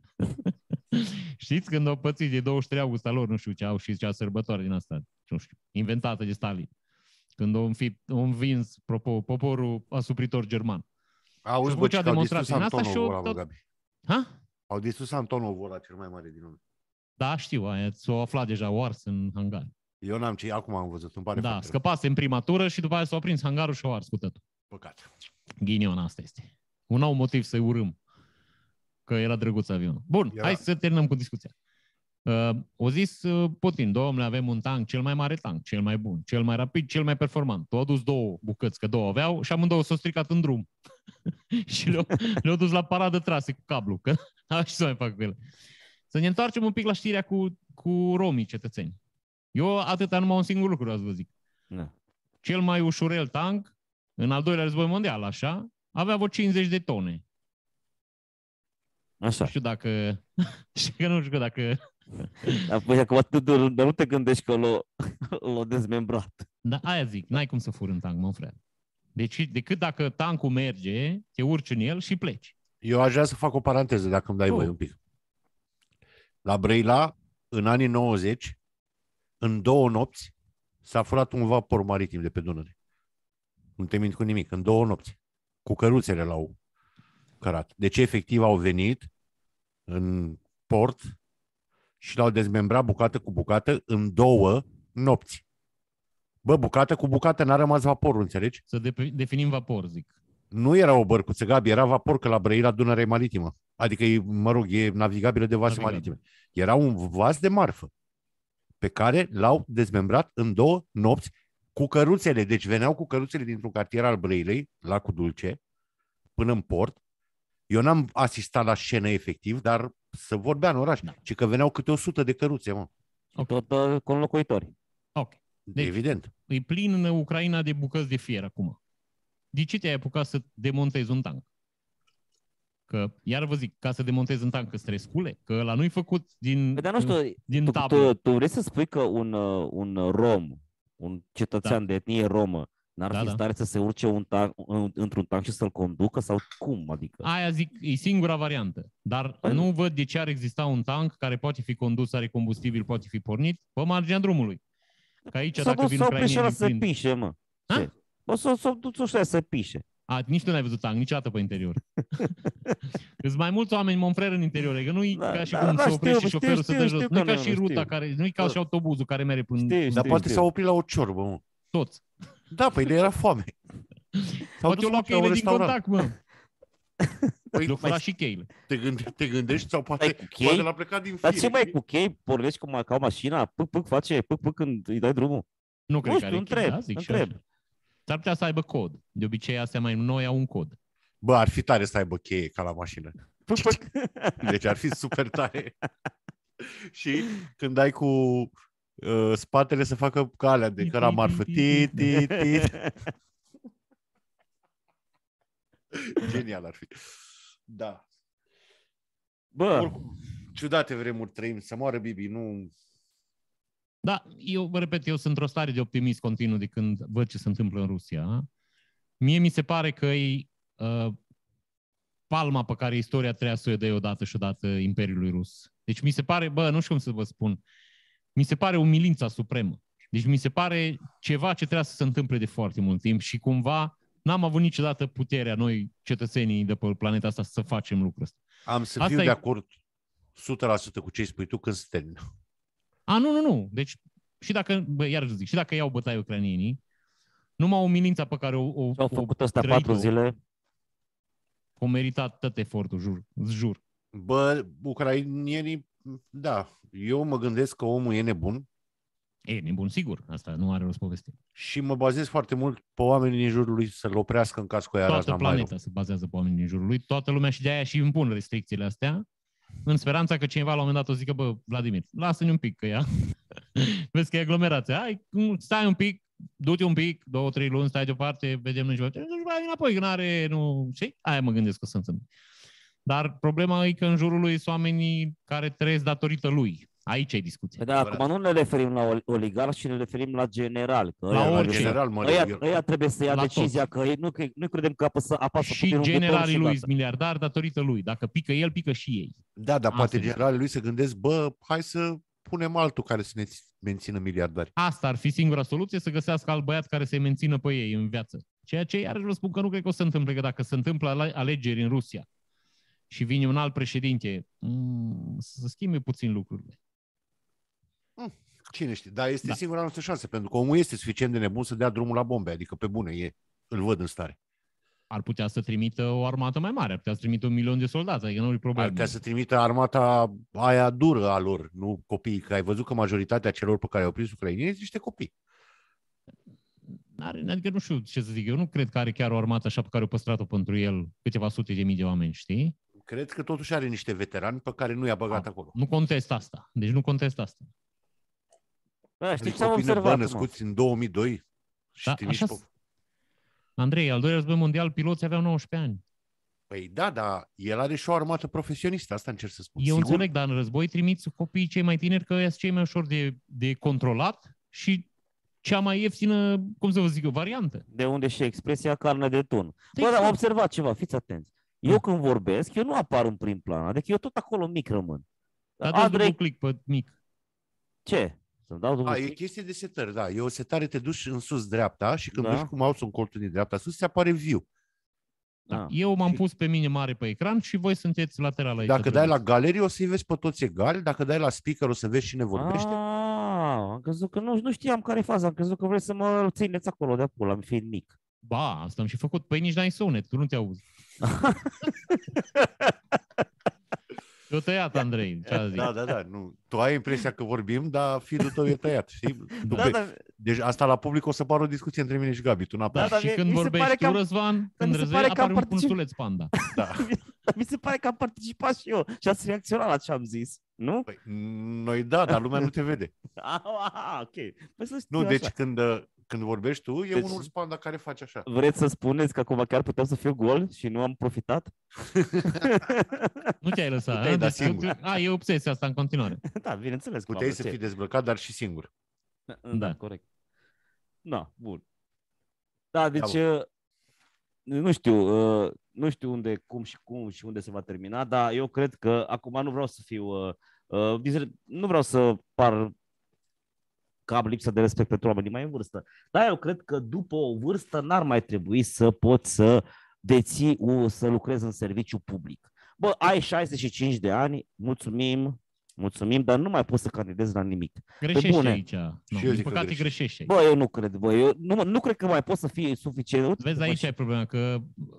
Știți când au pățit de douăzeci și trei august al lor, nu știu ce au și cea sărbătoare din asta, nu știu, inventată de Stalin. Când au învins poporul asupritor german. Auzi, bă, că au distrus Antonovul ăla, tot... Gabi. Ha? Au distrus Antonovul ăla cel mai mare din lume. Da, știu, aia s-o aflat deja, o ars în hangar. Eu n-am ce, acum am văzut, îmi pare Da, scăpase în prima tură și după aia s-a prins hangarul și o ars cu tătul. Păcat. Ghinion, asta este. Un nou motiv să-i urâm, că era drăguț avionul. Bun, era... hai să terminăm cu discuția. Uh, o zis uh, Putin, domnule, avem un tank, cel mai mare tank, cel mai bun, cel mai rapid, cel mai performant. Tu au dus două bucăți, că două aveau și amândouă s-au stricat în drum. Și le-au, le-au dus la paradă trase cu cablu, că așa să mai fac cu ele. Să ne întoarcem un pic la știrea cu, cu romii cetățeni. Eu atâta numai un singur lucru azi vă zic. Da. Cel mai ușurel tank, în al doilea război mondial, așa, avea vreo cincizeci de tone. Așa. Nu știu dacă... și că nu știu dacă... Apoi acum dar nu te gândești că l-o, l-o dezmembrat. Da, aia zic, n-ai cum să furi în tank, mă, frate. Deci, decât dacă tancul merge, te urci în el și pleci. Eu aș vrea să fac o paranteză, dacă îmi dai oh. voie un pic. La Brăila, în anii nouăzeci, în două nopți, s-a furat un vapor maritim de pe Dunăre. Nu te mint cu nimic, în două nopți. Cu căruțele l-au cărat. Deci, efectiv, au venit în port și l-au dezmembrat bucată cu bucată în două nopți. Bă, bucată cu bucată n-a rămas vaporul, înțelegi? Să de- definim vapor, zic. Nu era o bărcuță, Gabi, era vapor, că la Brăila Dunărea e maritimă. Adică, e, mă rog, e navigabilă de vase maritime. Era un vas de marfă pe care l-au dezmembrat în două nopți cu căruțele. Deci veneau cu căruțele dintr-un cartier al Brăilei, Lacul Dulce, până în port. Eu n-am asistat la scenă efectiv, dar să vorbea în oraș, da. Ci că veneau câte o sută de căruțe, mă. Okay. Tot uh, cu locuitori. Ok. Deci, evident. E plin în Ucraina de bucăți de fier acum. De ce te-ai apucat să demontezi un tank? Că, iar vă zic, ca să demontezi un tank, că trebuie scule, că ăla nu-i făcut din, dar nu știu, din tu, tablă. Tu, tu vrei să spui că un, un rom, un cetățean da. de etnie romă, n-ar da, fi da. stare să se urce un tank, într-un tank și să-l conducă? Sau cum? Adică? Aia zic, e singura variantă. Dar păi nu văd de ce ar exista un tank care poate fi condus, are combustibil, poate fi pornit pe marginea drumului. Că aici, s-a dacă dus vin ucrainienii prin... să pișe, mă. Bă, s-a dus ăștia să pișe. A, nici tu n-ai văzut tank, niciodată pe interior. Sunt mai mulți oameni monfrer în interior, adică nu-i Da, ca și da, cum da, se oprește știu, și șoferul știu, să dă știu, jos. știu Nu-i că ca nu, și nu ruta, știu. care, nu-i ca Bă. și autobuzul care merge până... Știu, Dar știu, poate știu. s-a oprit la o ciorbă, mă. Toți. Da, păi le era foame. S-au Poate dus eu luat mă, la un cheile din restaurant. contact, mă. Păi, Le-o furat și cheile. te, gânde, te gândești sau poate, Stai cu chei? poate l-a plecat din Dar fire. ce mai știi? cu chei? Pornești cum ca o mașina? Pâc, pâc, face pâc, pâc când îi dai drumul. Nu cred Nu că știu, are chei, întreb, da? Zic și întreb. așa. S-ar putea să aibă cod. De obicei, astea mai noi au un cod. Bă, ar fi tare să aibă cheie ca la mașină. Pâc, pâc. Deci ar fi super tare. Și când ai cu uh, spatele să facă calea de căra marfă. Ti, ti, ti. Genial ar fi. Da. Bă, Oricum, ciudate vremuri trăim. Să moară Bibi, nu... Da, eu vă repet, eu sunt într-o stare de optimism continuu de când văd ce se întâmplă în Rusia. Mie mi se pare că e uh, palma pe care istoria treia să o dea odată și odată Imperiului Rus. Deci mi se pare, bă, nu știu cum să vă spun, mi se pare umilința supremă. Deci mi se pare ceva ce trebuia să se întâmple de foarte mult timp și cumva n-am avut niciodată puterea noi, cetățenii de pe planeta asta, să facem lucrul ăsta. Am să Asta fiu e- de acord o sută la sută cu ce spui tu când se termină. A, nu, nu, nu. Deci, și dacă, bă, iar zic, și dacă iau bătaie ucranienii, numai umilința pe care o, o, ce-au o făcut ăsta trăit-o, patru zile? o meritat tot efortul, jur, îți jur. Bă, ucrainienii, da, eu mă gândesc că omul e nebun E, nebun, sigur, asta nu are rost povesti. și mă bazez foarte mult pe oamenii din jurul lui să-l oprească în caz că o ia Toată razna mai planeta rău. se bazează pe oamenii din jurul lui, toată lumea și de-aia și impun restricțiile astea, în speranța că cineva la un moment dat o zică, bă, Vladimir, lasă-ne un pic că ea. Vezi că e aglomerație. Hai, stai un pic, du-te un pic, două, trei luni, stai deoparte, vedem noi ceva. Și mai înapoi, că n-are, nu... Și aia mă gândesc că sunt. Dar problema e că în jurul lui sunt oamenii care trăiesc datorită lui. Aici e discuția. Păi da, acum nu ne referim la ol- oligarhi, ci ne referim la generali. Că La ăia La orice. trebuie să- general, mă Ăia, refer. ăia trebuie să ia La decizia, toți. că ei, nu, că nu credem că apăsă, apasă Și puțin un buton generalii lui gata. sunt miliardari datorită lui. Dacă pică el, pică și ei. Da, dar Asta poate e. generalii lui se gândesc, bă, hai să punem altul care să ne ți- mențină miliardari. Asta ar fi singura soluție, să găsească alt băiat care să-i mențină pe ei în viață. Ceea ce iarăși vă spun că nu cred că o să se întâmple, că dacă se întâmplă ale- alegeri în Rusia și vine un alt președinte, mm, să schimbe puțin lucrurile. Cine știe? Dar este Da. singura noastră șansă, pentru că omul este suficient de nebun să dea drumul la bombe, adică pe bune, e, îl văd în stare. Ar putea să trimită o armată mai mare, ar putea să trimită un milion de soldați, adică nu e Ar problemă. putea să trimită armata aia dură a lor, nu copiii, că ai văzut că majoritatea celor pe care au prins ucrainienii sunt niște copii. N-are, adică nu știu ce să zic, eu nu cred că are chiar o armată așa pe care o păstrat-o pentru el câteva sute de mii de oameni, știi? Cred că totuși are niște veterani pe care nu i-a băgat A, acolo. Nu contest asta, deci nu contest asta. Da, știi Adică ce am copii bă, observat? mă? născuți în două mii doi și Da, trimiși așa pe... Andrei, al doilea război mondial, piloții aveau nouăsprezece ani. Păi da, dar el are și o armată profesionistă, asta încerc să spun. Eu Sigur? înțeleg, dar în război trimiți copiii cei mai tineri, că ăia sunt cei mai ușor de, de controlat și cea mai ieftină, cum să vă zic eu, variantă. De unde și expresia carne de tun. Bă, Exact. dar am observat ceva, fiți atenți. Eu Mm. când vorbesc, eu nu apar în prim plan, adică eu tot acolo mic rămân. Dar dați Andrei, dublu click pe mic. ce? Să-mi dau dublu A, e click? chestie de setări, da. E o setare, te duci în sus dreapta și când Da. duci cu mouse-ul în colțul din dreapta sus, se apare view. Da. Ah. Eu m-am Și- pus pe mine mare pe ecran și voi sunteți lateral aici. Dacă dai la trebuie. galerie, o să-i vezi pe toți egali. Dacă dai la speaker, o să vezi cine vorbește. Ah, am crezut că nu, nu știam care e faza, am crezut că vrei să mă țineți acolo de acolo, am fiind mic. Ba, asta am și făcut. Păi nici n-ai sunet, tu nu te auzi. Eu tăiat, Andrei. Ce a zis? Da, da, da. Nu. Tu ai impresia că vorbim, dar feed-ul tău e tăiat, știi? Tu Da, pe- dar, Deci asta la public o să pară o discuție între mine și Gabi. Tu n-apari. Da, dar Și mie- când mi se vorbești pare tu, că am- Răzvan, mi când se răzei, pare că am apare un particip- punstuleț panda. Da. mi se pare că am participat și eu și ați reacționat la ce am zis, nu? Păi, noi da, dar lumea nu te vede. Ah, ah, ok. Păi să știu Nu, așa. deci când, uh, când vorbești tu, e Deci- un urs panda care face așa. Vreți să spuneți că acum chiar puteam să fiu gol și nu am profitat? Nu te-ai lăsat. Puteai a? da Deci, singur. A, e obsesia asta în continuare. Da, bineînțeles. că Puteai am, să ce? fii dezbrăcat, dar și singur. Da, Da. corect. Da, bun. Da, deci Da, uh, nu știu, uh, nu știu unde, cum și cum și unde se va termina, dar eu cred că acum nu vreau să fiu, uh, uh, dizer- nu vreau să par cam lipsă de respect pentru oamenii mai în vârstă. Dar eu cred că după o vârstă n-ar mai trebui să poți să deții, să lucrezi în serviciu public. Bă, ai șaizeci și cinci de ani, mulțumim, mulțumim, dar nu mai poți să candidezi la nimic. Greșești aici. Nu, din păcate greșești. greșești aici. Bă, eu nu cred, bă, eu nu, nu cred că mai poți să fie suficient. Vezi, aici ai problema, că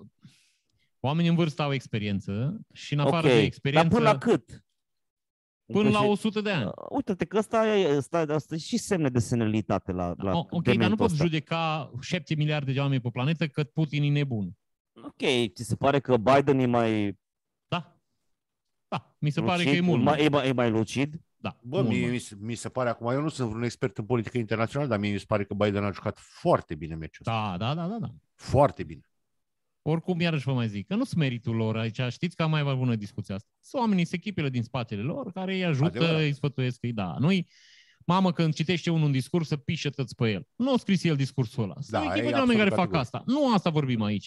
oamenii în vârstă au experiență și în afară okay, de experiență... Dar până la cât? Până la o sută de ani. Uh, uite-te că ăsta e, ăsta, ăsta e și semne de senilitate la, la oh, ok, dar nu poți judeca șapte miliarde de oameni pe planetă că Putin e nebun. Ok, ți se pare că Biden e mai... Da. Da, mi se lucid, pare că e mai, mult mai... E, mai, e mai lucid? Da. Bă, mie, mi, se, mi se pare acum, eu nu sunt vreun expert în politică internațională, dar mie mi se pare că Biden a jucat foarte bine meciul ăsta. Da, da, da, da, da. Foarte bine. Oricum, iarăși vă mai zic, că nu sunt meritul lor aici, știți că am mai bună discuția asta. Sunt oamenii, sunt echipele din spatele lor, care îi ajută, adevărat. Îi sfătuiesc, îi da. Nu-i, mamă, când citește unul un discurs, să pișe tăți pe el. Nu a scris el discursul ăla. Sunt da, echipă de oameni care categoric. Fac asta. Nu asta vorbim aici.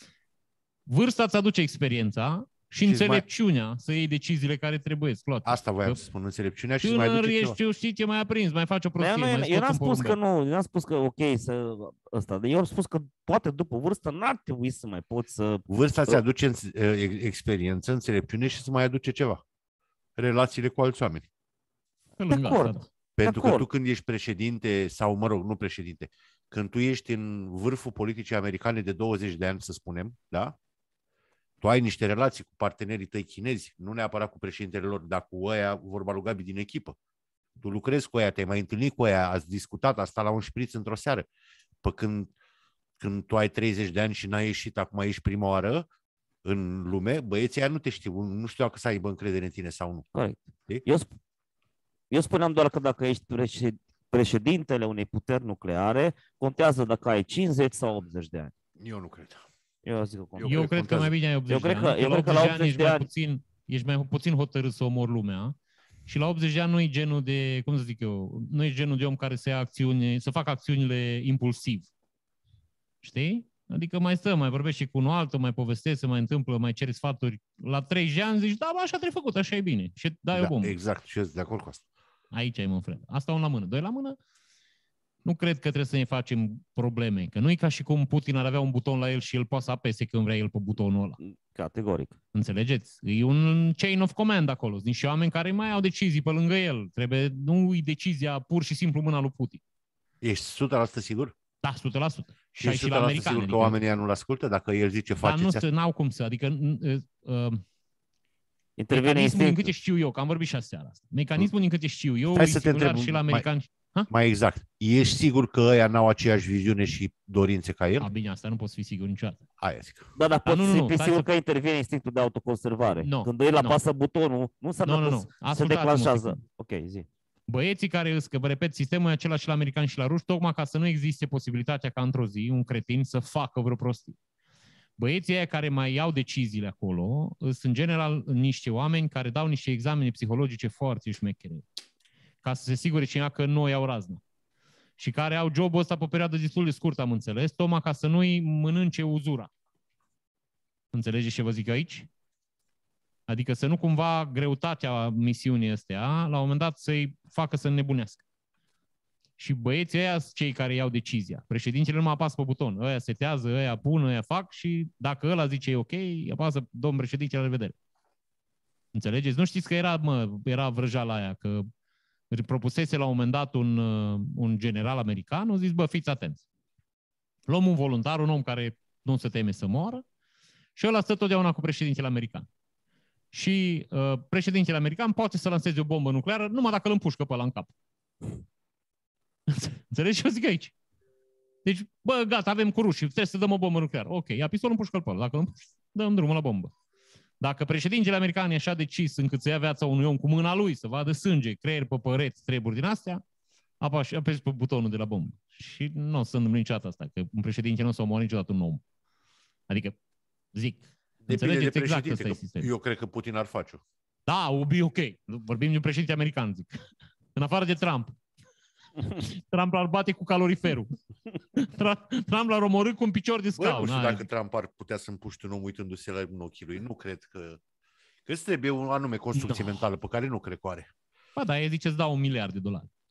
Vârsta îți aduce experiența și, și înțelepciunea mai... să iei deciziile care trebuie luate. Asta voiam să spun, înțelepciunea și să mai aduce ești, eu știi, ce mai aprins, mai faci o prostie. Eu, mai eu n-am spus că nu, eu n-am spus că ok să ăsta, eu am spus că poate după vârstă n-ar trebui să mai poți să... Vârsta ți aduce experiență, înțelepciune și să mai aduce ceva. Relațiile cu alți oameni. De acord. Pentru că tu când ești președinte, sau mă rog, nu președinte, când tu ești în vârful politicii americane de douăzeci de ani, să spunem, da? Tu ai niște relații cu partenerii tăi chinezi, nu neapărat cu președintele lor, dar cu ăia, vorba lui Gabi, din echipă. Tu lucrezi cu ăia, te-ai mai întâlnit cu ăia, ați discutat, ați stat la un șpriț într-o seară. Păi când, când tu ai treizeci de ani și n-ai ieșit, acum ești prima oară în lume, băieții aia nu te știu, nu știu dacă să aibă încredere în tine sau nu. Corect. Eu, sp- eu spuneam doar că dacă ești președintele unei puteri nucleare, contează dacă ai cincizeci sau optzeci de ani. Eu nu cred. Eu, zic că eu, eu cred că mai bine ai optzeci eu de ani. Că, eu cred că la optzeci de ani puțin, ești mai puțin hotărât să omori lumea și la optzeci de ani nu e genul de, cum să zic eu, nu e genul de om care să ia acțiuni, să facă acțiunile impulsiv. Știi? Adică mai stă, mai vorbești și cu unul altul, mai povestești, se mai întâmplă, mai ceri sfaturi. La treizeci de ani zici, da, bă, așa trebuie făcut, așa e bine. Și dai da, o bombă. Exact, și eu sunt de acord cu asta. Aici ai, mă, frate. Asta un la mână. Doi la mână, nu cred că trebuie să ne facem probleme. Că nu e ca și cum Putin ar avea un buton la el și el poate să apese când vrea el pe butonul ăla. Categoric. Înțelegeți? E un chain of command acolo. Sunt niște oameni care mai au decizii pe lângă el. Trebuie, nu e decizia pur și simplu mâna lui Putin. Ești o sută la sută sigur? Da, o sută la sută. Și, și la americani. Sigur adică... că oamenii nu-l ascultă dacă el zice faceți? Dar nu n-au cum să. Adică... Uh, uh, Intervine mecanismul din câte știu eu, că am vorbit și aseară asta. Mecanismul din câte știu eu, Hai e să te întreb, și la americani. Mai, mai exact. Ești sigur că ăia n-au aceeași viziune și dorințe ca el? A, bine, asta nu poți fi sigur niciodată. Aia zic. Da, dar poți nu, nu, fi nu, sigur să... că intervine instinctul de autoconservare. No, Când el apasă no. butonul, nu înseamnă no, no, că no. se declanșează. Ok, zi. Băieții care îți, că, repet, sistemul e același și la americani și la ruși, tocmai ca să nu existe posibilitatea ca într-o zi un cretin să facă vreo prostie. Băieții aia care mai iau deciziile acolo sunt în general niște oameni care dau niște examene psihologice foarte șmechere, ca să se asigure cineva că nu iau raznă. Și care au jobul ăsta pe o perioadă destul de scurtă, am înțeles, tocmai ca să nu-i mănânce uzura. Înțelegeți ce vă zic aici? Adică să nu cumva greutatea misiunii astea, la un moment dat să-i facă să înnebunească. Și băieții ăia sunt cei care iau decizia. Președintele nu mă apasă pe buton. Ăia setează, ăia pun, ăia fac și dacă ăla zice e ok, apasă domn președinte, la revedere. Înțelegeți? Nu știți că era, mă, era vrăjala aia, că propusese la un moment dat un, un general american, o zis, bă, fiți atenți. Luăm un voluntar, un om care nu se teme să moară și ăla stă totdeauna cu președintele american. Și uh, președintele american poate să lanseze o bombă nucleară numai dacă îl împușcă pe ăla în cap. Înțelegi ce o zic aici? Deci, bă, gata, avem cu rușii, trebuie să dăm o bombă nucleară. Ok, ia pistolul, împușcă-l pe ăla. Dacă îl împușcă, dăm drumul la bombă. Dacă președintele american e așa decis încât să ia viața unui om cu mâna lui, să vadă sânge, creier pe păreți, treburi din astea, apăși, apăși pe butonul de la bombă. Și nu o să întâmplă niciodată asta, că un președinte nu o să omoare niciodată un om. Adică, zic, depinde de exact președinte, eu cred că Putin ar face-o. Da, o be ok. Vorbim de un președinte american, zic. În afară de Trump. Trump l-ar bate cu caloriferul. Trump l-ar omorâ cu un picior de scaun. Bă, nu știu dacă Trump ar putea să împuște un om uitându-se la în ochii lui. Nu cred că... Că îți trebuie o anume construcție no. mentală pe care nu cred că o are. Ba da, e zice îți dau un miliard de dolari.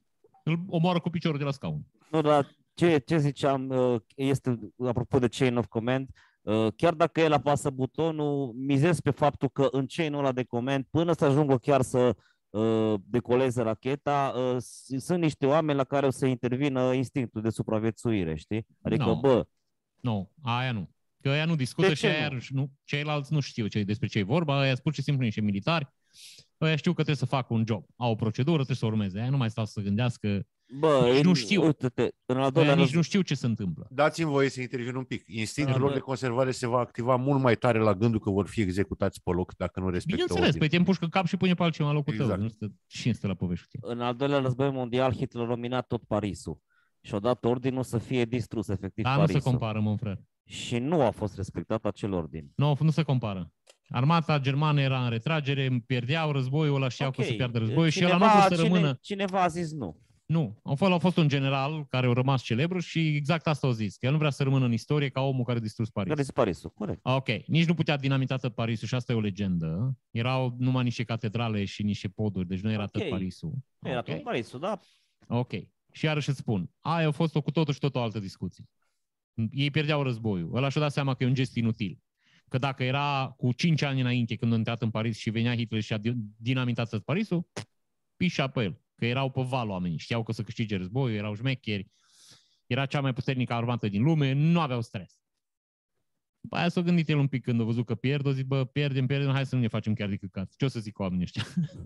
îl omoară cu piciorul de la scaun. Nu, dar ce, ce ziceam este, apropo de chain of command, chiar dacă el apasă butonul, mizez pe faptul că în chain-ul ăla de command, până să ajungă chiar să decoleze racheta, sunt niște oameni la care o să intervină instinctul de supraviețuire, știi? Adică, no. bă... Nu, no, aia nu. Că aia nu discută și aia nu? Nu, ceilalți nu știu ce, despre ce e vorba, aia spun și simplu niște militari, aia știu că trebuie să facă un job. Au o procedură, trebuie să o urmeze. Aia nu mai stau să gândească. Bă, nici nu știu. Uite-te, în al doilea nici răz... nu știu ce se întâmplă. Dați-mi voie să intervin un pic. Instinctul lor de conservare se va activa mult mai tare la gândul că vor fi executați pe loc dacă nu respectă ordine. Bineînțeles, pe te împușcă cap și pune pe altceva în locul exact. tău. Nu stă, cine stă la povești? În al doilea război mondial, Hitler a minat tot Parisul. Și a dat ordinul să fie distrus efectiv da, Parisul. Nu se compară, mă, frate. Și nu a fost respectat acel ordin. Nu, nu se compară. Armata germană era în retragere, pierdeau războiul ăla, știau okay. că se pierde războiul cineva, și ăla nu a fost să cine, rămână. Cineva a zis nu. Nu, a fost, a fost un general care a rămas celebru și exact asta a zis, că el nu vrea să rămână în istorie ca omul care a distrus Parisul. Care a distrus Parisul, corect. Ok, nici nu putea dinamita tot Parisul și asta e o legendă. Erau numai niște catedrale și niște poduri, deci nu era okay. tot Parisul. Nu era okay. tot Parisul, da. Ok, și iarăși îți spun, aia a fost o cu totul și tot o altă discuție. Ei pierdeau războiul, ăla și-a dat seama că e un gest inutil. Că dacă era cu cinci ani înainte când a intrat în Paris și venea Hitler și a dinamitat tot Parisul, pișa pe el. Că erau pe val oamenii, știau că o să câștige războiul, erau șmecheri, era cea mai puternică armată din lume, nu aveau stres. După aia s-a gândit el un pic când a văzut că pierd, a zis, bă, pierdem, pierdem, hai să nu ne facem chiar de căcați. Ce o să zic cu oamenii ăștia?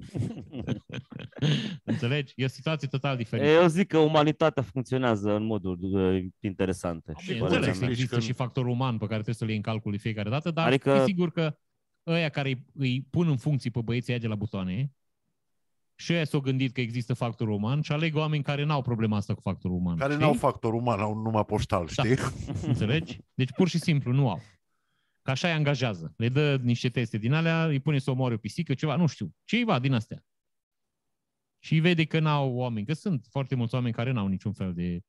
Înțelegi? E o situație total diferită. Eu zic că umanitatea funcționează în moduri uh, interesante. Înțeleg, există că... și factorul uman pe care trebuie să le iei în calcul de fiecare dată, dar adică... e sigur că ăia care îi, îi pun în funcții pe băieții aia de la butoane, și ăia s-au gândit că există factorul uman și aleg oameni care n-au problema asta cu factorul uman. Care știi? N-au factor uman, au numai poștal, știi? Da. Înțelegi? Deci pur și simplu nu au. Că așa îi angajează. Le dă niște teste din alea, îi pune să omoare o pisică, ceva, nu știu, ceva din astea. Și vede că n-au oameni, că sunt foarte mulți oameni care n-au niciun fel de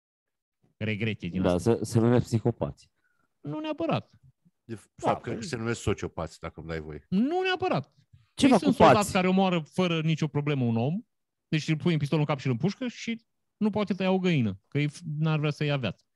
regrete din da, astea. Da, se numesc psihopați. Nu neapărat. De fapt, da, că se numesc sociopați, dacă îmi dai voie. Nu neapărat. Ce sunt soldați care omoară fără nicio problemă un om, deci îl pui în pistolul în cap și îl împușcă și nu poate tăia o găină, că n-ar vrea să ia viață.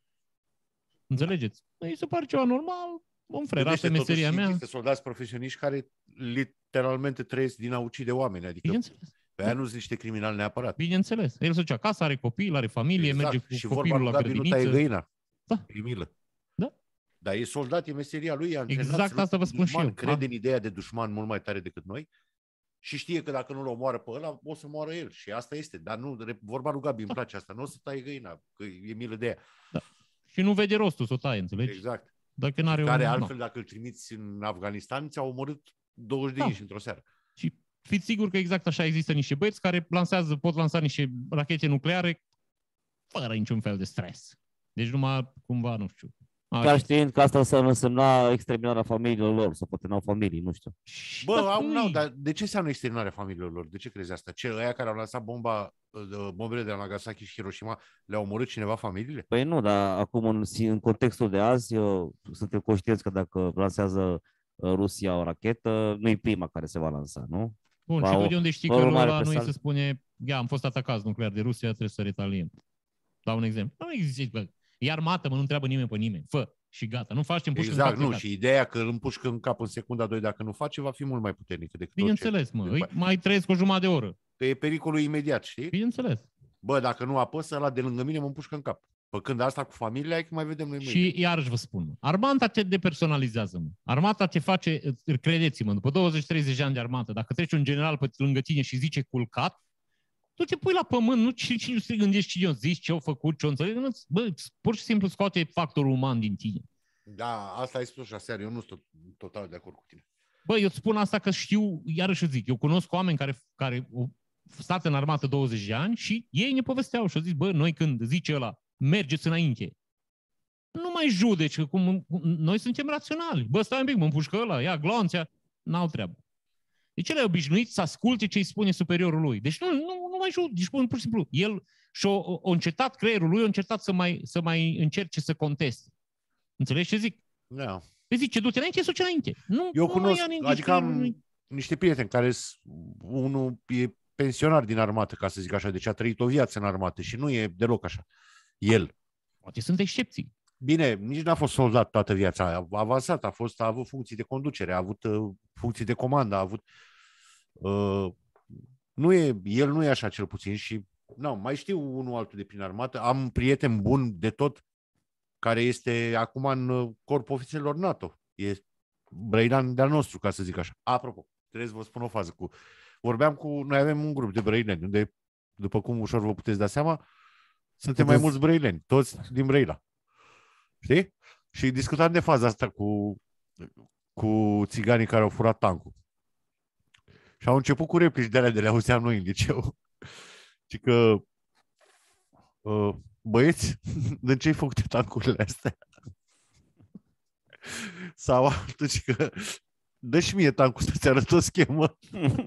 Înțelegeți? Îi se pare ceva normal, om frere, asta e meseria mea. Există soldați profesioniști care literalmente trăiesc din a ucide oameni, adică pe aia nu sunt niște criminali neapărat. Bineînțeles. El se duce acasă, are copil, are familie, exact. Merge cu și copilul la grădiniță. Și vorba nu taie găina. Da. E milă. Da. Dar e soldat, e meseria lui, e antrenat. Exact asta vă spun dușman, și eu. Crede da. în ideea de dușman mult mai tare decât noi și știe că dacă nu-l omoară pe ăla, o să moară el. Și asta este. Dar nu, vorba lui Gabi, îmi da. place asta. Nu o să taie găina, că e milă de ea. Da. Și nu vede rostul să o taie, înțelegi? Exact. Dacă n-are care un... altfel, no. dacă îl trimiți în Afganistan, ți-au omorât douăzeci de inși da. într-o seară. Și fiți sigur că exact așa există niște băieți care lansează, pot lansa niște rachete nucleare fără niciun fel de stres. Deci numai cumva, nu știu. Chiar știind că asta să însemna exterminarea familiilor lor, sau poate n-au familii, nu știu. Bă, au, n-au, dar de ce înseamnă exterminarea familiilor lor? De ce crezi asta? Ce, ăia care au lansat bomba, bombele de la Nagasaki și Hiroshima, le-au omorât cineva familiile? Păi nu, dar acum în, în contextul de azi, eu, suntem conștienți că dacă lansează Rusia o rachetă, nu e prima care se va lansa, nu? Bun, va și tu de unde știi că ăla nu se spune, ia, am fost atacați nuclear de Rusia, trebuie să retaliem. Dau un exemplu. Nu există. E armată, mă, nu întreabă nimeni pe nimeni. Fă și gata. Nu faci, te împușcă exact, în cap. Nu, și ideea că îl împușcă în cap în secunda doi dacă nu face, va fi mult mai puternică decât Bineînțeles, mă. Îi, mai trăiesc o jumătate de oră. Că e pericolul imediat, știi? Bineînțeles. Bă, dacă nu apăsă, ăla de lângă mine mă împușcă în cap. Făcând asta cu familia, că mai vedem noi mâine. Și iarăși vă spun, armata te depersonalizează, mă. Armata te face, credeți-mă, după douăzeci treizeci de ani de armată, dacă treci un general pe lângă tine și zice culcat, tu te pui la pământ, nu cine nu te gândești cine o zici, ce-au făcut, ce-o înțeleg. Bă, pur și simplu scoate factorul uman din tine. Da, asta ai spus și aseară, eu nu sunt total de acord cu tine. Bă, eu îți spun asta că știu, iarăși zic, eu cunosc oameni care, care au stat în armată douăzeci de ani și ei ne povesteau și au zis, bă, noi când zice ăla, mergeți înainte, nu mai judeci, că cum, noi suntem raționali. Bă, stai un pic, mă împușcă ăla, ia glonțea, n-au treabă. Deci el e obișnuit să asculte ce îi spune superiorul lui. Deci nu, nu, nu mai jud, deci pur și simplu, el și-a încetat creierul lui, a încetat să mai, să mai încerce să conteste. Înțelegi ce zic? Da. Îi zice, du-te înainte, du-te înainte. Nu, eu nu cunosc, mai adică am niște prieteni care unul e pensionar din armată, ca să zic așa, deci a trăit o viață în armată și nu e deloc așa. El. Poate sunt excepții. Bine, nici n-a fost soldat toată viața, a avansat, a, fost, a avut funcții de conducere, a avut uh, funcții de comandă, a avut... Uh, nu e, el nu e așa cel puțin și nu, mai știu unul altul de prin armată, am un prieten bun de tot care este acum în corpul ofițerilor NATO. E brăilan de-al nostru, ca să zic așa. Apropo, trebuie să vă spun o fază cu... Vorbeam cu... Noi avem un grup de brăileni, unde, după cum ușor vă puteți da seama, suntem mai mulți brăileni, toți din Brăila. Știi? Și discutam de faza asta cu, cu țiganii care au furat tancul. Și au început cu replici de alea de le auzeam noi în liceu. Și că uh, băieți, de ce ai făcut tancurile astea? Sau altul și că dă și mie tancul să-ți arăt o schemă.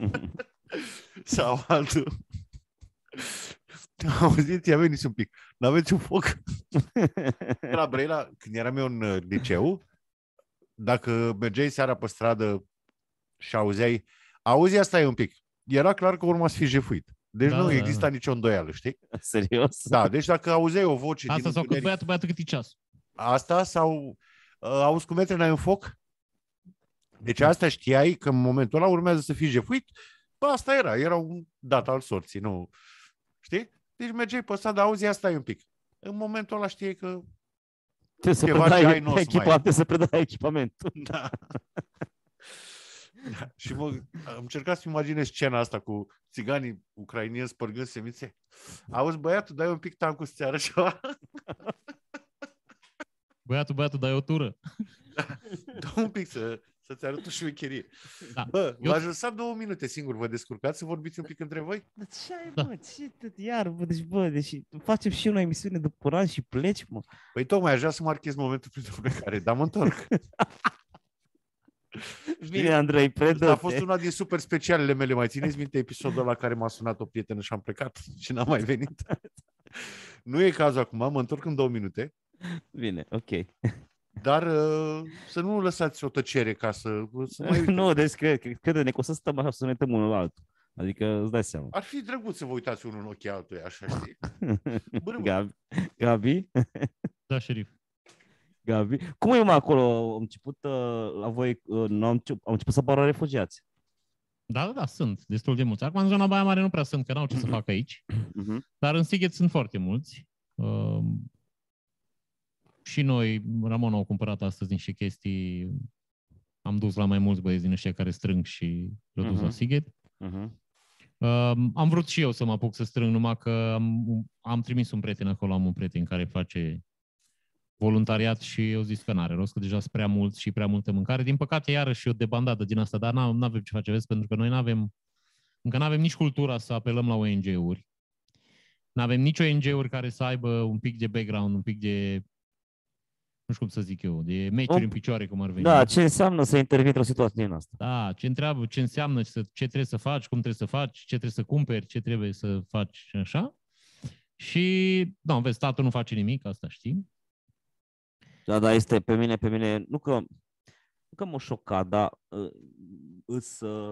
Sau altul. Auziți, ia veniți un pic. N-aveți un foc? La Brăila, când eram eu în liceu, dacă mergeai seara pe stradă și auzeai, auzi, asta e un pic. Era clar că urma să fi jefuit. Deci da, nu da, exista da. nicio îndoială, știi? Serios? Da, deci dacă auzeai o voce... Asta din sau că băiatul, băiatul cât e ceasul. Asta sau uh, auzi cum metre n-ai un foc? Deci asta știai că în momentul ăla urmează să fii jefuit? Bă, asta era, era un dat al sorții, nu... Știi? Deci mergeai pe stradă, auzi, asta e un pic. În momentul ăla știai că Ce să ceva predai, ce ai nos echipa, mai... să predai echipamentul. Da. Da. Și mă, am încercat să imaginez scena asta cu țiganii ucrainieni spărgând semințe. Auzi, băiatul, dai un pic tancul să-ți arăt ceva? Băiatul, băiatul, dai o tură. Da. Dă un pic să, să-ți arăt o șmecherie. Da. Bă, Eu... v-aș lăsa două minute singur, vă descurcați să vorbiți un pic între voi? Dar ce ai, da. Mă, ce tot, iar, bă, deci, bă, deci facem și una emisiune de Puran și pleci, mă. Păi tocmai aș vrea să marchez momentul pentru care, dar mă întorc. Bine, Andrei, predă-te. A fost una din super specialele mele. Mai țineți minte episodul la care m-a sunat o prietenă și am plecat și n-am mai venit? Nu e cazul acum, mă întorc în două minute. Bine, ok. Dar uh, să nu lăsați o tăcere ca să... să mai nu, deci crede-ne că o să stăm așa, să ne uităm unul la altul. Adică îți dai seama. Ar fi drăguț să vă uitați unul în ochii altuia, așa, știi? Gabi? Gabi? Da, șerif. Gabi. Cum e, mă, acolo? Am început uh, la voi, uh, am, început, am început să apară refugiați. Da, da, da, sunt destul de mulți. Acum în zona Baia Mare nu prea sunt, că n-au ce să facă aici. Uh-huh. Dar în Sighet sunt foarte mulți. Uh, și noi, Ramon au cumpărat astăzi niște chestii. Am dus la mai mulți băieți din ăștia care strâng și le-au dus uh-huh. la Sighet. Uh-huh. Uh, am vrut și eu să mă apuc să strâng, numai că am, am trimis un prieten acolo, am un prieten care face voluntariat și eu zis că n-are rost, că deja sunt prea mulți și prea multă mâncare. Din păcate, iarăși o debandadă din asta, dar nu avem ce face, vezi, pentru că noi n-avem, încă n-avem nici cultura să apelăm la O N G-uri. N-avem nici O N G-uri care să aibă un pic de background, un pic de, nu știu cum să zic eu, de meciuri în picioare, cum ar veni. Da, ce înseamnă să intervii într-o situație din asta? Da, ce întreabă, ce înseamnă, ce trebuie să faci, cum trebuie să faci, ce trebuie să cumperi, ce trebuie să faci și așa. Și, da, vezi, statul nu face nimic, asta știi. Da, da, este pe mine, pe mine, nu că, nu că m-a șocat, dar uh, îs uh,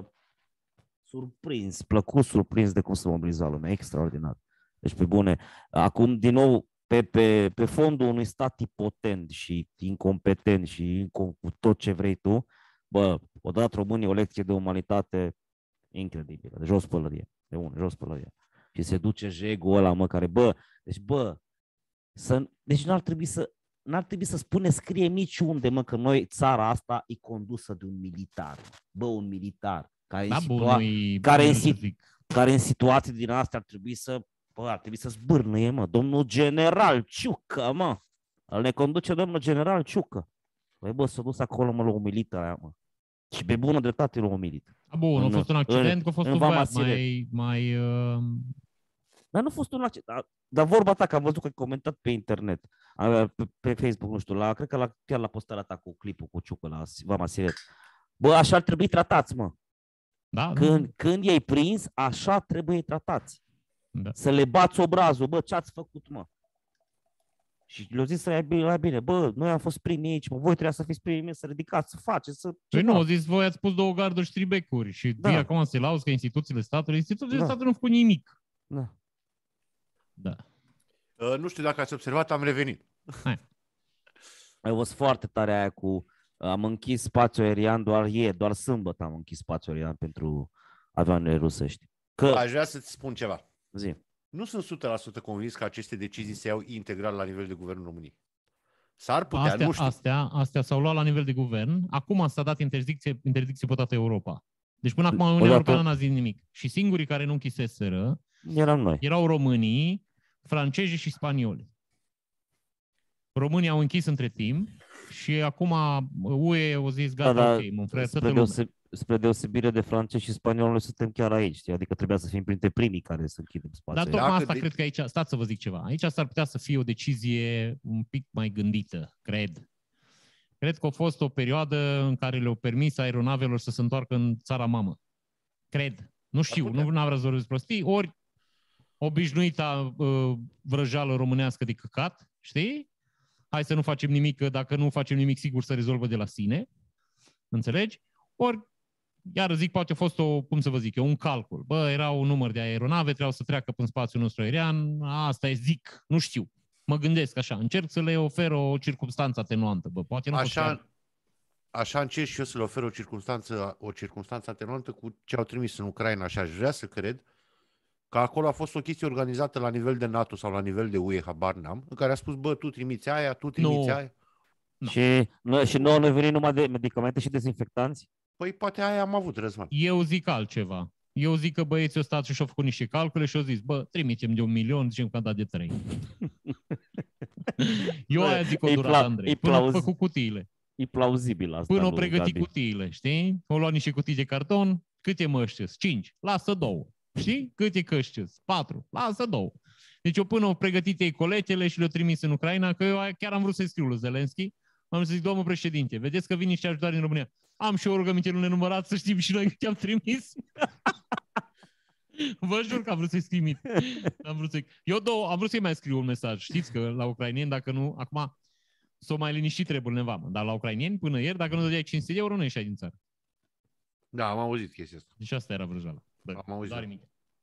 surprins, plăcut surprins de cum se mobiliza lumea, extraordinar. Deci, pe bune, acum, din nou, pe, pe, pe fondul unui stat impotent și incompetent și cu tot ce vrei tu, bă, o dat România o lecție de umanitate incredibilă, de jos pălărie, de unde, jos pălărie. Și se duce jegul ăla, mă, care, bă, deci, bă, să, deci n-ar trebui să, n-ar trebui să spune, scrie niciunde, mă, că noi, țara asta, e condusă de un militar. Bă, un militar, care, da, în, situa- bun, care, în, si- care în situații din astea ar trebui să, bă, ar trebui să zbârnăie, mă, domnul general Ciucă, mă. Îl ne conduce domnul general Ciucă. Băi, bă, s-a dus acolo, mă, la o milită aia, mă. Și pe bună dreptate la o milită. A, bun, în, a fost un accident, că a fost un băiat mai... mai uh... Dar nu a fost un accident. Dar vorba ta, că am văzut că ai comentat pe internet, pe, pe Facebook, nu știu, la, cred că la, chiar la postarea ta cu clipul cu Ciucă la Vama Siret. Bă, așa ar trebui tratați, mă. Da, când, da. când i-ai prins, așa trebuie tratați. Da. Să le bați obrazul, bă, ce ați făcut, mă? Și le-au zis să ia bine, ia bine, bă, noi am fost primii aici, mă, voi trebuia să fiți primii, să ridicați, să faceți, să... Păi nu, au zis, voi ați pus două garduri și tribecuri și Da. da. acum se lauzi că instituțiile statului, instituțiile Da. statului nu au făcut nimic. Da. Da. Uh, nu știu dacă ați observat, am revenit. Ai fost foarte tare aia cu... Am închis spațiul aerian doar ieri, doar sâmbătă am închis spațiul aerian pentru avioanele rusești. Că... Aș vrea să-ți spun ceva. Zi. Nu sunt o sută la sută convins că aceste decizii se iau integral la nivel de Guvernul României. S-ar putea, Astea, nu știu. astea, astea s-au luat la nivel de guvern, acum s-a dat interdicție, interdicție pe toată Europa. Deci până acum Uniunea Europeană n-a zis nimic. Și singurii care nu închiseseră Eram noi. erau românii, francezii și spanioli. Românii au închis între timp și acum U E au zis gata, Da, da, ok, mă frate, spre, toată lumea. deose- spre deosebire de francezi și spanioli, noi suntem chiar aici, știi? Adică trebuia să fim printre primii care să închidem Dar spațiul. tocmai Dacă asta de- cred că aici, stați să vă zic ceva, aici s-ar putea să fie o decizie un pic mai gândită, cred. Cred că a fost o perioadă în care le-au permis aeronavelor să se întoarcă în țara mamă. Cred. Nu știu, putea. nu n-am vrea să vorbesc prostii, ori obișnuita uh, vrăjală românească de căcat, știi? Hai să nu facem nimic, că dacă nu facem nimic, sigur se rezolvă de la sine. Înțelegi? Ori, iar zic, poate a fost o, cum să vă zic eu, un calcul. Bă, era un număr de aeronave, trebuiau să treacă prin spațiul nostru aerian, asta e, zic, nu știu. Mă gândesc așa, încerc să le ofer o circumstanță atenuantă. Bă, poate nu a fost chiar- Așa, așa încerc și eu să le ofer o circunstanță, o circunstanță atenuantă cu ce au trimis în Ucraina și aș vrea să cred că acolo a fost o chestie organizată la nivel de NATO sau la nivel de U E, habar n-am, în care a spus, bă, tu trimiți aia, tu trimiți Nu. aia. Nu. Și, noi, și nouă ne veni numai de medicamente și dezinfectanți? Păi poate aia am avut, Răzvan. Eu zic altceva. Eu zic că băieții au stat și și-au făcut niște calcule și au zis, bă, trimitem de un milion, zicem că am dat de trei. Eu aia zic o E durat, pla- Andrei. e Până au plauz- făcut cutiile. E plauzibil asta. Până au lui pregătit Gabi. cutiile, știi? Au luat niște cutii de carton. Cât e măști? Cinci. Lasă două. Știi? Cât e căști? Patru. Lasă două. Deci eu până au pregătit ei coletele și le-au trimis în Ucraina, că eu chiar am vrut să-i scriu lui Zelenski. Am zis, domnul președinte, vedeți că vin niște ajutoare în România. Am și o rugăminte nu nenumărat să știm și noi cât am trimis. Vă jur că am vrut să-i trimit. Am vrut să eu două, am vrut să-i mai scriu un mesaj. Știți că la ucrainieni, dacă nu, acum s-o mai liniștit treburile în vamă, dar la ucrainieni până ieri, dacă nu dădeai cinci sute de euro, nu ieșai din țară. Da, am auzit chestia asta. Deci asta era vrăjeala. Bă, Am auzit. doar nimic.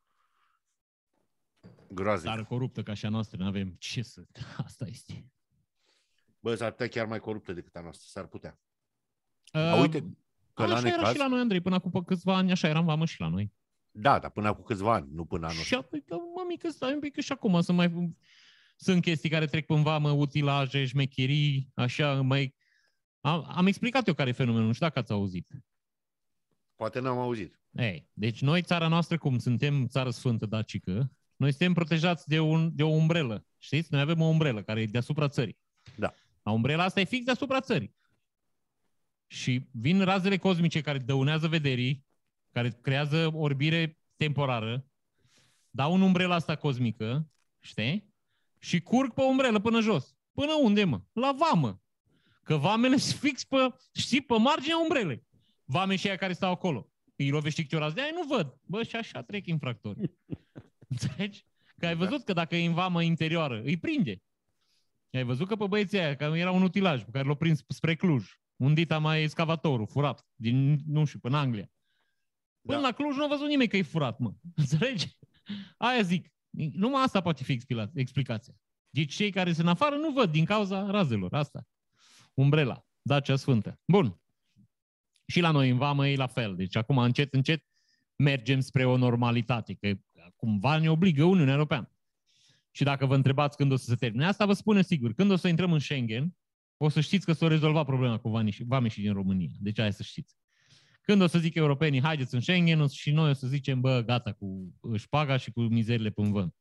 Groaznic. Țară coruptă ca și a noastră, nu avem ce să... Asta este. Bă, s-ar putea chiar mai coruptă decât a noastră, s-ar putea. Uh, Dar uite, că la așa era necaz... și la noi, Andrei, până acum câțiva ani, așa eram vamă și la noi. Da, dar până cu câțiva ani, nu până anul Și ăsta. apoi, că, mămică, stai un pic, că și acum să mai... Sunt chestii care trec până vamă, utilaje, șmecherii, așa, mai... Am, am explicat eu care e fenomenul, nu știu dacă ați auzit. Poate n-am auzit. Ei, deci noi, țara noastră, cum suntem țară sfântă dacică, noi suntem protejați de, un, de o umbrelă. Știți? Noi avem o umbrelă care e deasupra țării. Da. A umbrela asta e fix deasupra țării. Și vin razele cosmice care dăunează vederii, care creează orbire temporară, dau în umbrela asta cosmică, știi? Și curg pe umbrelă până jos. Până unde, mă? La vamă. Că vamele sunt fix pe, știi, pe marginea umbrelei. Vame și aia care stau acolo. Îi lovești chiorați de aia, nu văd. Bă, și așa trec infractori. Înțelegi? Că ai văzut că dacă e în vamă interioară, îi prinde. Ai văzut că pe băieții aia, că era un utilaj pe care l-au prins spre Cluj. Un dita mai excavatorul, furat, din, nu știu, până în Anglia. Până Da. la Cluj nu a văzut nimeni că e furat, mă. Înțelegi? Aia zic. Numai asta poate fi explicația. Deci cei care sunt în afară nu văd din cauza razelor. Asta. Umbrela. Dacia Sfântă. Bun. Și la noi în vamă e la fel. Deci acum încet, încet mergem spre o normalitate. Că cumva ne obligă Uniunea Europeană. Și dacă vă întrebați când o să se termine asta, vă spune sigur. Când o să intrăm în Schengen, o să știți că s-o rezolva problema cu vame și din România. Deci aia să știți. Când o să zic europenii, haideți în Schengen și noi o să zicem, bă, gata cu șpaga și cu mizerile pe vânt.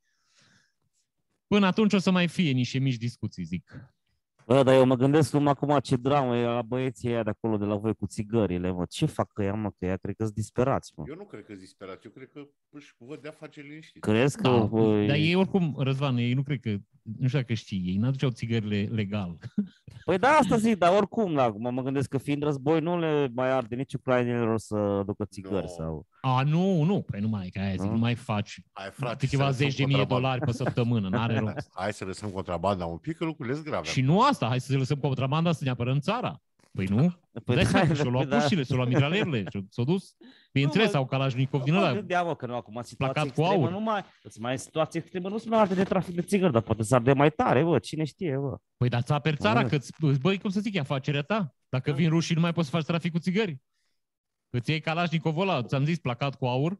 Până atunci o să mai fie niște mici discuții, zic. Bă, dar eu mă gândesc numai acum ce dramă e la băieții ăia de acolo de la voi cu țigările, mă. Ce fac ăia, mă, că ea cred că sunt disperați, mă. Eu nu cred că zic disperat, eu cred că își văd de afaceri liniștit. Crezi că... Da, bă, dar ei oricum, Răzvan, ei nu cred că, nu știu dacă știi, ei n-aduceau țigările legal. Păi da, asta zic, dar oricum, acum mă gândesc că fiind război nu le mai arde nici ucrainenilor să ducă țigări No. sau... A, nu, nu, păi nu mai, că aia zic, Nu? nu mai faci Hai, frate, câteva să lăsăm zeci de mii de contrabanda. dolari pe săptămână, n-are rost. Hai să lăsăm contrabanda un pic, că lucrurile sunt grave. Și nu asta, hai să lăsăm contrabanda să ne apărăm țara. Păi nu? Păi Dai da, seama că și-au luat da. pușile, și-au luat mitralerele, și s-au dus. Bineînțeles, Nu, mă, au Kalashnikov din Nu mă ăla. gândeam, mă, că nu, acum situație Placat cu extremă, aur. nu mai, îți mai situație extremă, nu se mai arde de trafic de țigări, dar poate să arde mai tare, bă, cine știe, bă. Păi dar ți-a aperi țara, Bă. că băi, cum să zic, e afacerea ta. Dacă vin rușii, nu mai poți să faci trafic cu țigări. Îți iei Kalashnikovul ăla, ți-am zis, placat cu aur.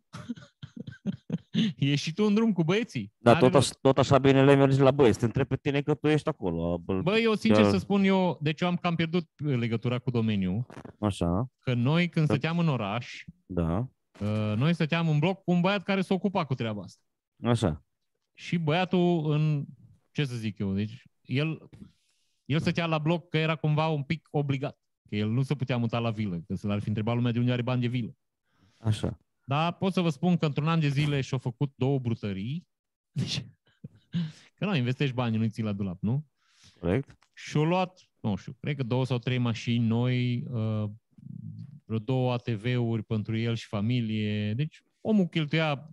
Ieși și tu în drum cu băieții. Dar N-are tot, rost. așa, tot așa bine le mergi la băieți, te întreb pe tine că tu ești acolo. Bă, Băi, eu sincer chiar- să spun eu, deci eu am cam pierdut legătura cu domeniul, Așa, că noi când Da. stăteam în oraș, da, uh, noi stăteam în bloc cu un băiat care se ocupa cu treaba asta. așa. Și băiatul în, ce să zic eu, deci el, el stătea la bloc că era cumva un pic obligat, că el nu se putea muta la vilă, că s-l ar fi întrebat lumea de unde are bani de vilă. Așa. Dar pot să vă spun că într-un an de zile și-au făcut două brutării, deci, că nu, investești bani, nu-i ții la dulap, nu? Corect? Și-au luat, nu știu, cred că două sau trei mașini noi, uh, vreo două A T V-uri pentru el și familie. Deci omul cheltuia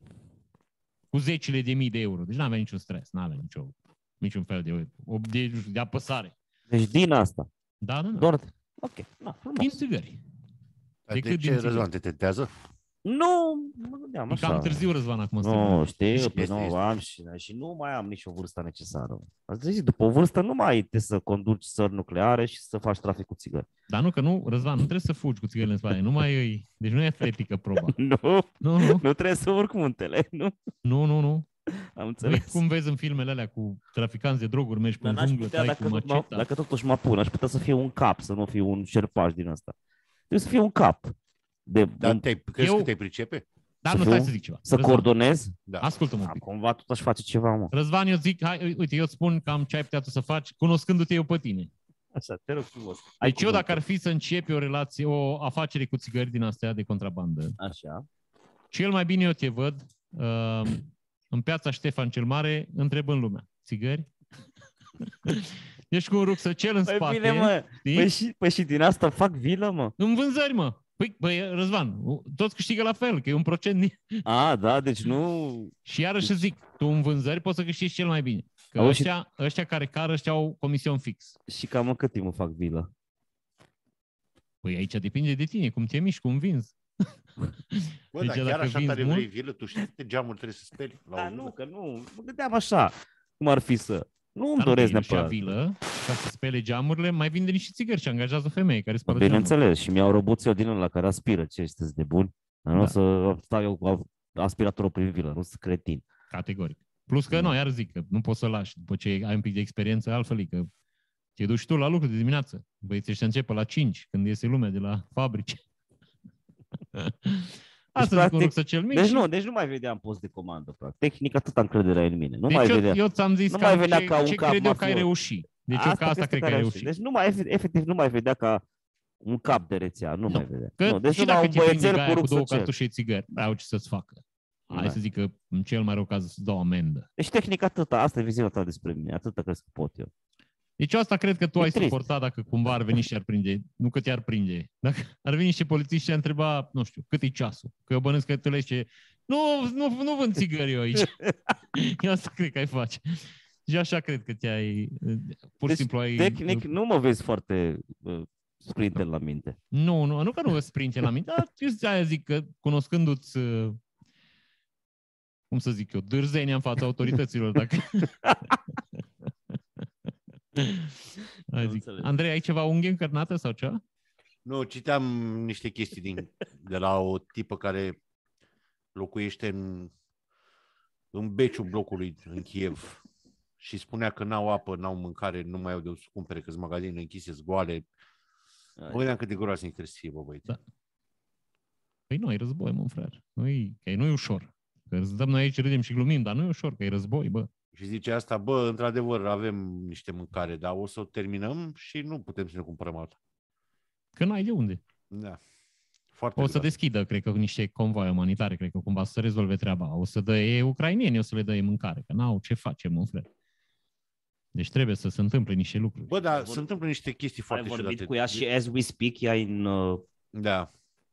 cu zecile de mii de euro. Deci n-avea niciun stres, n-avea nicio, niciun fel de, de, de apăsare. Deci din asta. Da, da, da. Doar... Ok, na, Din frumos. țigări. Dar decât de din ce, țigări. Răzvan, te tentează? Nu, mă gândeam E așa. cam târziu, Răzvan, acum să Nu, știu, Este, pe nu este. am și, și nu mai am nicio vârstă necesară. Ați zis, după o vârstă nu mai ai te să conduci sări nucleare și să faci trafic cu țigări. Dar nu, că nu, Răzvan, nu trebuie să fugi cu țigările în spate. Nu mai e, deci nu e atletică proba. Nu, Nu, nu, nu trebuie să urc muntele, nu? nu, nu, nu. Am Uite înțeles. cum vezi în filmele alea cu traficanți de droguri, mergi pe Dar un n-aș junglă, putea, tai dacă, cu tot mă, maceta. dacă totuși mă pun, aș putea să fie un cap, să nu fiu un șerpaș din ăsta. Trebuie să fie un cap. De, Dar un, te, crezi Eu- că te pricepe? Dar să nu, fiu- stai să zic ceva. să Răzvan, coordonez. Da. ascultă-mă un Da, pic. cumva tot aș face ceva, mă. Răzvan, eu zic, hai, uite, eu îți spun cam ce ai putea tu să faci, cunoscându-te eu pe tine. Așa, te rog frumos. Ai Deci eu, dacă ar cuvântul. fi să începi o relație, o afacere cu țigări din astea de contrabandă, Așa. cel mai bine eu te văd uh, în piața Ștefan cel Mare, întrebând lumea. Țigări? Ești cu un rucsăcel în Păi spate. bine, mă. știi? Păi și, păi și din asta fac vilă, mă. În vânzări, mă. Păi, băi, Răzvan, toți câștigă la fel, că e un procent din... A, da, deci nu... Și iarăși îți zic, tu în vânzări poți să câștigi cel mai bine. Că Auzi, ăștia, ăștia care cară, ăștia au comision fix. Și cam în cât timp mă fac vilă? Păi aici depinde de tine, cum te miști, cum vinzi. Bă, Deci dar chiar dacă așa vinzi tare mult- vrei vilă? Tu știi câte geamuri trebuie să speli? La Da, o nu, vilă? că nu. Mă gândeam așa. Cum ar fi să... Nu îmi Dar doresc nu, el și-a neapărat. vilă, ca să spele geamurile, mai vinde niște țigări și angajează o femeie care spală geamurile. Bineînțeles, și mi-au robuțel din ăla care aspiră. Ce sunteți de buni? Dar nu Da. o să stau eu cu aspiratorul prin vilă, nu sunt cretin. Categoric. Plus că, Da. nu, iar zic că nu poți să lași. După ce ai un pic de experiență, altfel e că te duci tu la lucru de dimineață. Băieții ăștia începe la cinci, când iese lumea de la fabrici. Asta zic un practic, rucsăcel mic. Deci și- nu, deci nu mai vedeam post de comandă, practic. Tehnic atâta încredere în mine. Nu deci mai eu, vedea. eu ți-am zis nu cam mai vedea ce, ca un ce cap cred eu că ai mafios. reușit. Deci eu ca asta chestia cred că care ai am reușit. Deci nu mai, efectiv, nu mai vedea ca un cap de rețea. Nu, Nu, mai vedea. Că nu, deci și numai dacă un te prinde băiețel gaia cu cu două rucsăcel. cartușe țigări, au ce să-ți facă. Hai Da. să zic că în cel mai rău caz să-ți dau amendă. Deci tehnic atâta, asta e viziunea ta despre mine, atâta crezi că pot eu. Deci eu asta cred că tu E ai trist. suportat dacă cumva ar veni și ar prinde. Nu că te-ar prinde. Dacă ar veni niște polițiști și ar întreba, nu știu, cât e ceasul? Că eu bănesc că te le zice, nu, nu, nu vând țigări eu aici. Eu asta cred că ai face. Și așa cred că te-ai, pur și Deci, simplu ai... Tehnic nu mă vezi foarte uh, sprinter la minte. Nu, nu, nu că nu vă sprinte la mine, dar eu aia zic că cunoscându-ți, uh, cum să zic eu, dârzenia în fața autorităților, dacă... Hai zic. înțeleg. Andrei, ai ceva unghi încărnată sau ceva? Nu, citeam niște chestii din, de la o tipă care locuiește în, în beciul blocului în Kiev și spunea că n-au apă, n-au mâncare, nu mai au de unde să cumpere, că sunt magazine închise, goale. Mă gândeam cât de groasnic trebuie să fie, bă, băieți. Da. Păi nu, e război, mă, frate. Nu-i, că nu e ușor. Că stăm noi aici, râdem și glumim, dar nu e ușor, că e război, bă. Și zice asta, bă, într-adevăr avem niște mâncare, dar o să o terminăm și nu putem să ne cumpărăm alta. Că n-ai de unde. Da. Foarte O să groaznic. deschidă, cred că, niște convoaie umanitare, cred că cumva să rezolve treaba. O să dă ei ucrainieni, o să le dă ei mâncare, că n-au ce face, mă, frate. Deci trebuie să se întâmple niște lucruri. Bă, dar se întâmplă niște chestii Ai foarte vorbit ciudate. cu ea și as we speak, ea în... Uh... Da.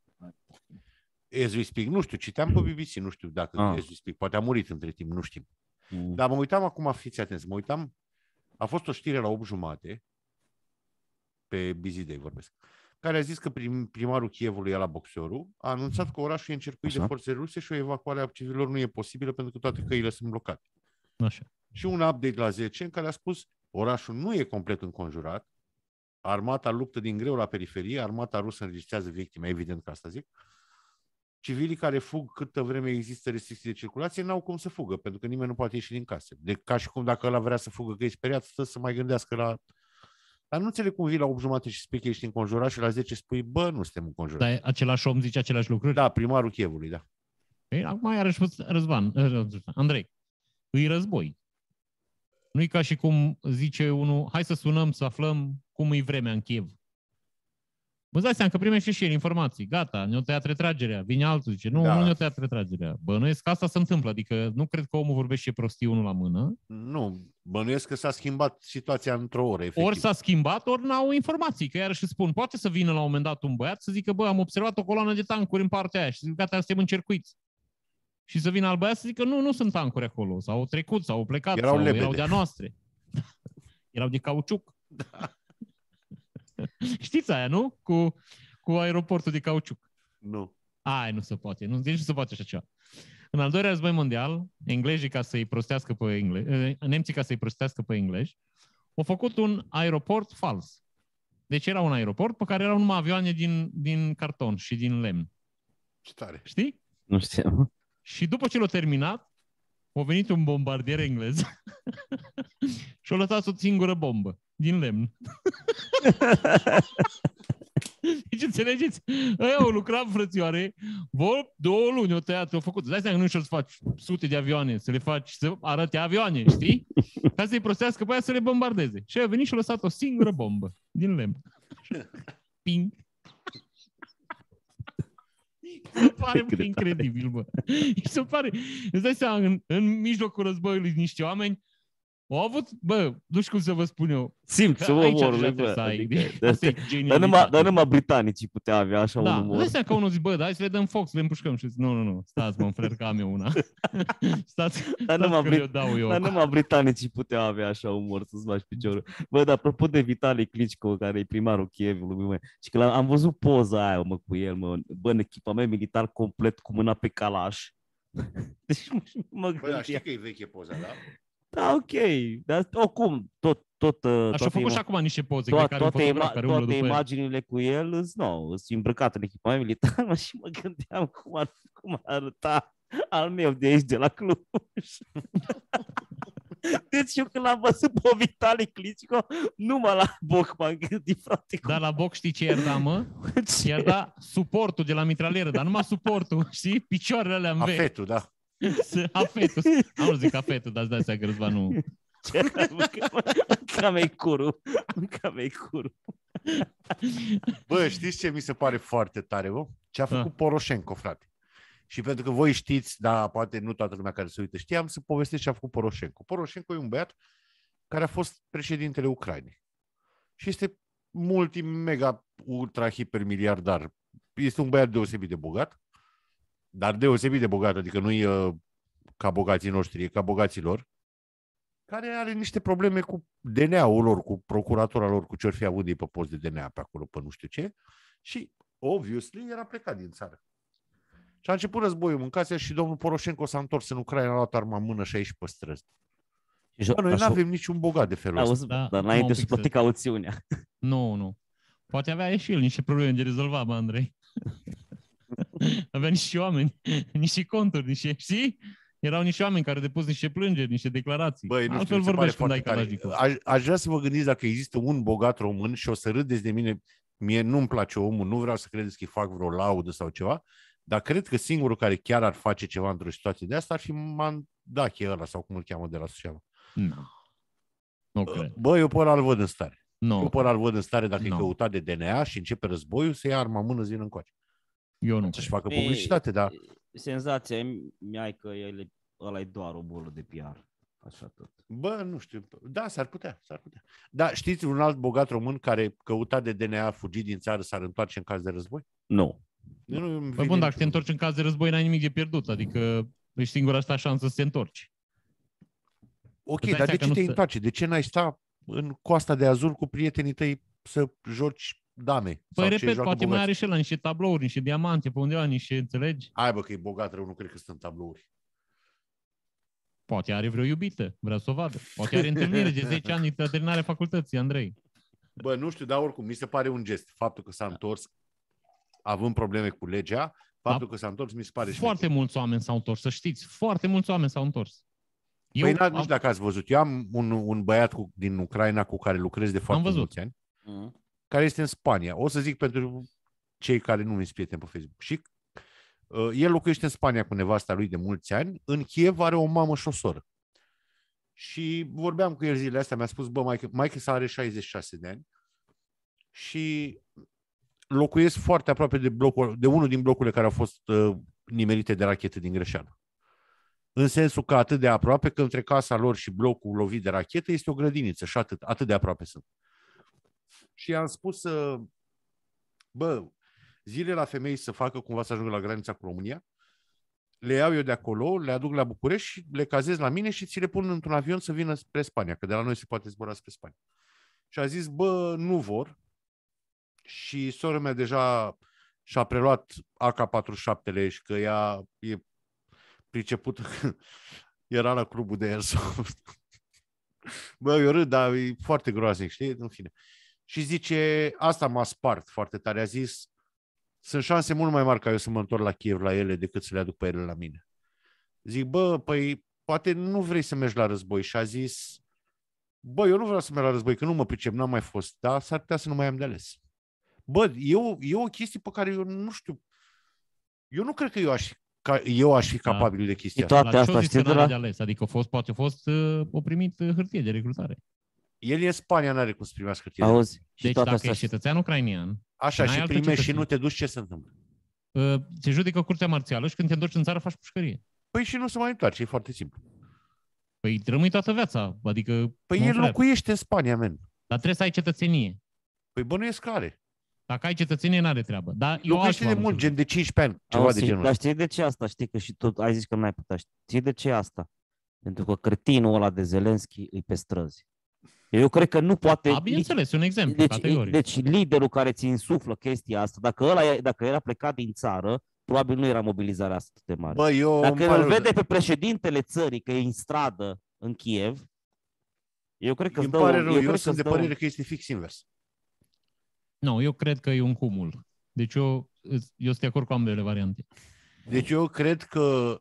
As we speak, nu știu, citeam pe B B C, nu știu dacă ah. As we speak, poate a murit între timp, nu știm. Mm. Dar mă uitam acum, fiți atenți, mă uitam, a fost o știre la opt jumate, pe Busy Day vorbesc, care a zis că prim, primarul Kievului, la boxerul, a anunțat că orașul e încercuit de forțe ruse și o evacuare a civililor nu e posibilă pentru că toate căile sunt blocate. Așa. Și un update la zece în care a spus orașul nu e complet înconjurat, armata luptă din greu la periferie, armata rusă înregistrează victime, evident că asta zic. Civilii care fug câtă vreme există restricții de circulație n-au cum să fugă, pentru că nimeni nu poate ieși din case. De ca și cum dacă ăla vrea să fugă, că e speriat, stă să mai gândească la... Dar nu înțeleg cum vii la opt jumate și spui că ești înconjurat și la zece spui, bă, nu suntem înconjurați. Dar același om zice aceleași lucruri? Da, primarul Chievului, da. Ei, acum iarăși Răzvan, Andrei, îi război. Nu-i ca și cum zice unul, hai să sunăm să aflăm cum e vremea în Kiev. Vă dați seama că primește și el informații. Gata, ne-o tăiat retragerea. Vine altul, zice, nu, da. nu ne-o tăiat retragerea. Bănuiesc că asta se întâmplă. Adică nu cred că omul vorbește prostii unul la mână. Nu, bănuiesc că s-a schimbat situația într-o oră, efectiv. Ori s-a schimbat, ori n-au informații. Că iarăși spun, poate să vină la un moment dat un băiat să zică, bă, am observat o coloană de tancuri în partea aia și zic, gata, suntem încercuiți. Și să vină alt băiat să zică, nu, nu sunt tancuri acolo. Sau au trecut, sau au plecat, erau, sau erau de-a noastre. Erau de cauciuc. Da. Știți aia, nu? Cu, cu aeroportul de cauciuc. Nu. Ai, nu se poate. Nu, deci nu se poate așa ceva. În al doilea război mondial, englezii ca să-i prostească pe englezi, nemții ca să-i prostească pe englezi, au făcut un aeroport fals. Deci era un aeroport pe care erau numai avioane din, din carton și din lemn. Ce tare. Știi? Nu știu. Și după ce l-a terminat, a venit un bombardier englez și a lăsat o singură bombă din lemn. Deci înțelegeți? Aia au lucrat, frățioare, vor două luni, o tăiat, o făcut. Dai seama că nu știu să faci sute de avioane, să le faci, să arate avioane, știi? Ca să-i prostească pe aia să le bombardeze. Și a venit și a lăsat o singură bombă din lemn. Ping. Se pare incredibil, bă. Se pare, îți dai seama, în, în mijlocul războiului niște oameni au avut, bă, nu știu cum să vă spun eu. Simți umorul, bă. Adică, dar numai, dar numai britanicii putea avea așa da, un umor. Da, îți că unul zice, bă, hai să le dăm foc, să le împușcăm. Și zic, nu, nu, nu, stați, mă, frăr, că am eu una. stați, dar stați numai, că Brit- le dau eu. Dar numai britanicii puteau avea așa umor, să-ți faci piciorul. Bă, dar apropo de Vitali Klitschko, care e primarul Chievului, mă, și că am văzut poza aia, mă, cu el, mă, bă, în echipament militar complet cu mâna pe calaș. Deci mă gândeam. Bă, dar știi că e veche poza, da? Da, ok, dar oricum, tot... tot Așa a făcut ima- și acum niște poze, to- cred că are un toate, fotograf ima- care umblă toate după el. imaginile cu el îs, no, îs îmbrăcat în echipament militar, mă, și mă gândeam cum ar, cum ar arăta al meu de aici, de la Cluj. Deci eu când l-am văzut pe Vitali Klitschko, numai la boc m-am gândit, frate. Dar la boc știi ce i-ar da, mă? I-ar da suportul de la mitralieră, dar numai suportul, știi? Picioarele alea în vechi. Afetul, da. Afetul. Am nu zic afetul, dar îți dai seama că Răzvan nu... Mânca mei curul. Mânca mei curul. Bă, știți ce mi se pare foarte tare, bă? Ce a făcut Da. Poroșenko, frate. Și pentru că voi știți, dar poate nu toată lumea care se uită știe, am să povestesc ce a făcut Poroșenko. Poroșenko e un băiat care a fost președintele Ucrainei. Și este multi-mega ultra-hiper-miliardar. Este un băiat deosebit de bogat, dar deosebit de bogat, adică nu e uh, ca bogații noștri, e ca bogații lor, care are niște probleme cu D N A-ul lor, cu procuratura lor, cu ce-or fi avut ei pe post de D N A pe acolo, pe nu știu ce. Și, obviously, era plecat din țară. Și a început războiul, mâncasea și domnul Poroșenko s-a întors în Ucraina, a luat arma în mână și a ieșit pe străzi. Bă, noi nu avem niciun bogat de felul ăsta. Da, dar înainte să plăti cauțiunea. Nu, nu. Poate avea și el niște probleme de rezolvat, bă, Andrei. Avea niște oameni, niște conturi, niște, știi? Erau niște oameni care depus niște plângeri, niște declarații. Băi, nu altfel știu, vorbești când ai tare. Aș, aș vrea să vă gândiți dacă există un bogat român și o să râdeți de mine, mie nu-mi place omul, nu vreau să credeți că îi fac vreo laudă sau ceva, dar cred că singurul care chiar ar face ceva într-o situație de asta ar fi Mandache ăla, sau cum îl cheamă de la Suceava. Nu. Nu cred. Bă, eu pe ăla îl văd în stare. No. Eu pe ăla îl văd în stare dacă no. e No. căutat de D N A și începe războiul, să ia arma în mână zi încoace. Eu nu. Să-și facă publicitate, dar... Senzația mea e că el, ăla e doar o bolă de P R. așa tot. Bă, nu știu. Da, s-ar putea, s-ar putea. Da, știți un alt bogat român care căuta de D N A, a fugit din țară, s-ar întoarce în caz de război? Nu. Nu, Păi bun, dacă te întorci în caz de război, n-ai nimic de pierdut. Adică ești singura asta șansă să te întorci. Ok, dar de ce te întoarce? De ce n-ai sta în Coasta de Azur cu prietenii tăi să joci dame? Păi repet, poate mai are și ăla niște tablouri, niște diamante, pe undeva, niște, înțelegi? Hai bă, că e bogat rău, nu cred că sunt tablouri. Poate are vreo iubită, vrea să o vadă. Poate are întâlnire de zece ani de terminare facultății, Andrei. Bă, nu știu, dar oricum, mi se pare un gest. Faptul că s-a întors, având probleme cu legea, faptul da. că s-a întors, mi se pare Foarte șmecher. Mulți oameni s-au întors, să știți. Foarte mulți oameni s-au întors. Eu păi, am... nu știu dacă ați văzut. Eu am un, un băiat cu, din Ucraina cu care lucrez de foarte mulți ani, uh-huh. care este în Spania. O să zic pentru cei care nu mi-s prieteni pe Facebook. Și uh, el locuiește în Spania cu nevasta lui de mulți ani. În Kiev are o mamă și o soră. Și vorbeam cu el zilele astea, mi-a spus, bă, maică, maică sa are șaizeci și șase de ani și locuiesc foarte aproape de, blocul, de unul din blocurile care au fost uh, nimerite de rachete din greșeală. În sensul că atât de aproape că între casa lor și blocul lovit de rachetă este o grădiniță și atât, atât de aproape sunt. Și am spus, uh, bă, zile la femei să facă cumva să ajungă la granița cu România, le iau eu de acolo, le aduc la București și le cazez la mine și ți le pun într-un avion să vină spre Spania, că de la noi se poate zbura spre Spania. Și a zis, bă, nu vor. Și sora mea deja și-a preluat A K patruzeci și șapte-le și că ea e pricepută că era la clubul de airsoft. Bă, eu râd, dar e foarte groaznic, știi? În fine. Și zice, asta m-a spart foarte tare. A zis, sunt șanse mult mai mari ca eu să mă întorc la Kiev la ele decât să le aduc pe ele la mine. Zic, bă, păi poate nu vrei să mergi la război. Și a zis, bă, eu nu vreau să merg la război, că nu mă pricep, n-am mai fost, dar s-ar putea să nu mai am de ales. Bă, e o, e o chestie pe care eu nu știu, eu nu cred că eu aș, ca, eu aș fi capabil da. de chestia asta. Toate asta știi de la... de ales, adică a fost, poate a fost uh, o primit uh, hârtie de recrutare. El e în Spania, n-are cum să primească hârtie. Auzi, deci dacă ești cetățean ucrainean, așa, și primești și nu te duci, ce se întâmplă? Uh, te judecă curtea marțială și când te întorci în țară faci pușcărie. Păi și nu se mai întoarce, e foarte simplu. Păi rămâi toată viața, adică... Păi el frate. locuiește în Spania, men. Dar trebuie să ai cetățenie. Păi bănuiesc că are. Dacă ai cetățenie, n-are treabă. Dar locuiește de mult, gen de cincisprezece ani, ceva Auzi, de genul. Dar știi de ce asta? Știi că și tu ai zis că n-ai putea. Știi de ce asta? Pentru că cretinul ăla de Zelenski îi pe străzi. Eu cred că nu poate... A, bineînțeles, un exemplu deci, categoric. Deci liderul care ți insuflă chestia asta, dacă ăla, dacă era plecat din țară, probabil nu era mobilizarea asta de mare. Bă, eu dacă îl vede pe președintele țării că e în stradă în Kiev, eu cred că îmi dă pare un, rău, eu, eu sunt de părere un... că este fix invers. Nu, eu cred că e un cumul. Deci eu, eu sunt de acord cu ambele variante. Deci eu cred că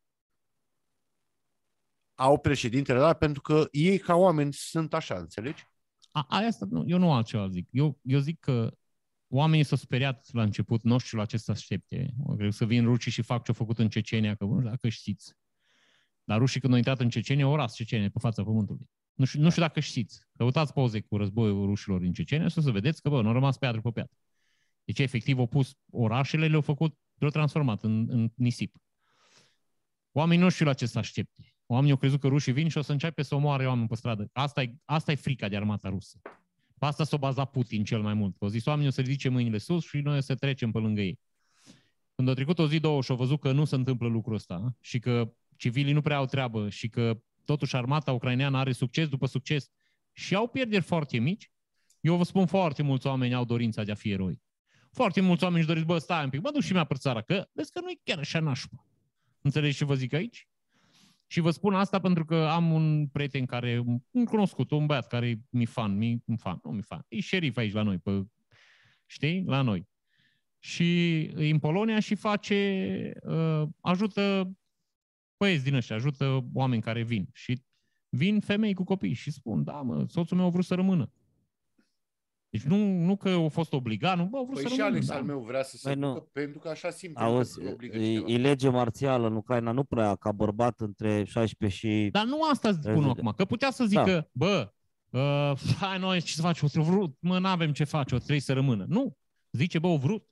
au președintele ăla pentru că ei ca oameni sunt așa, înțelegi? A, aia asta, nu, eu nu altceva zic. Eu, eu zic că oamenii s-au speriat la început, nu știu la ce să aștepte. Cred să vin rușii și fac ce-au făcut în Cecenia, că nu știu dacă știți. Dar rușii când au intrat în Cecenia, au ras Cecenia pe fața pământului. Nu știu, nu știu dacă știți. Căutați poze cu războiul rușilor din Cecenia și să vedeți că, bă, nu au rămas piatră pe piatră. Deci, efectiv, au pus orașele, le-au făcut, le-au transformat în, în nisip. Oamenii nu știu la ce să aștepte. Oamenii au crezut că rușii vin și o să începe să omoare oameni pe stradă. Asta e, asta e frica de armata rusă. Pe asta s-o baza Putin cel mai mult. O zis, oamenii o să ridice mâinile sus și noi o să trecem pe lângă ei. Când a trecut o zi, două și au văzut că nu se întâmplă lucrul ăsta și că civilii nu prea au treabă și că totuși armata ucraineană are succes după succes și au pierderi foarte mici, eu vă spun, foarte mulți oameni au dorința de a fi eroi. Foarte mulți oameni își doriți, bă, stai un pic, mă duc și mi-a apăr țara, că vezi că nu e chiar așa nașpa. Înțelegi ce vă zic aici? Și vă spun asta pentru că am un prieten care, un cunoscut, un băiat care e mi fan, mi fan, nu mi fan, e șerif aici la noi, pe, știi, la noi. Și e în Polonia și face, uh, ajută băieți din ăștia, ajută oameni care vin. Și vin femei cu copii și spun, da, mă, soțul meu a vrut să rămână. Deci nu, nu că a fost obligat, nu, bă, a vrut păi să și rămână. Alex da. al meu vrea să se ducă, pentru că așa simt. Auzi, e, e lege marțială în Ucraina, nu prea, ca bărbat între șaisprezece și... Dar nu asta spun acum, că putea să zică, da. bă, uh, hai noi ce să faci, o vrut, mă, n-avem ce face, o trebuie să rămână. Nu, zice, bă, o vrut.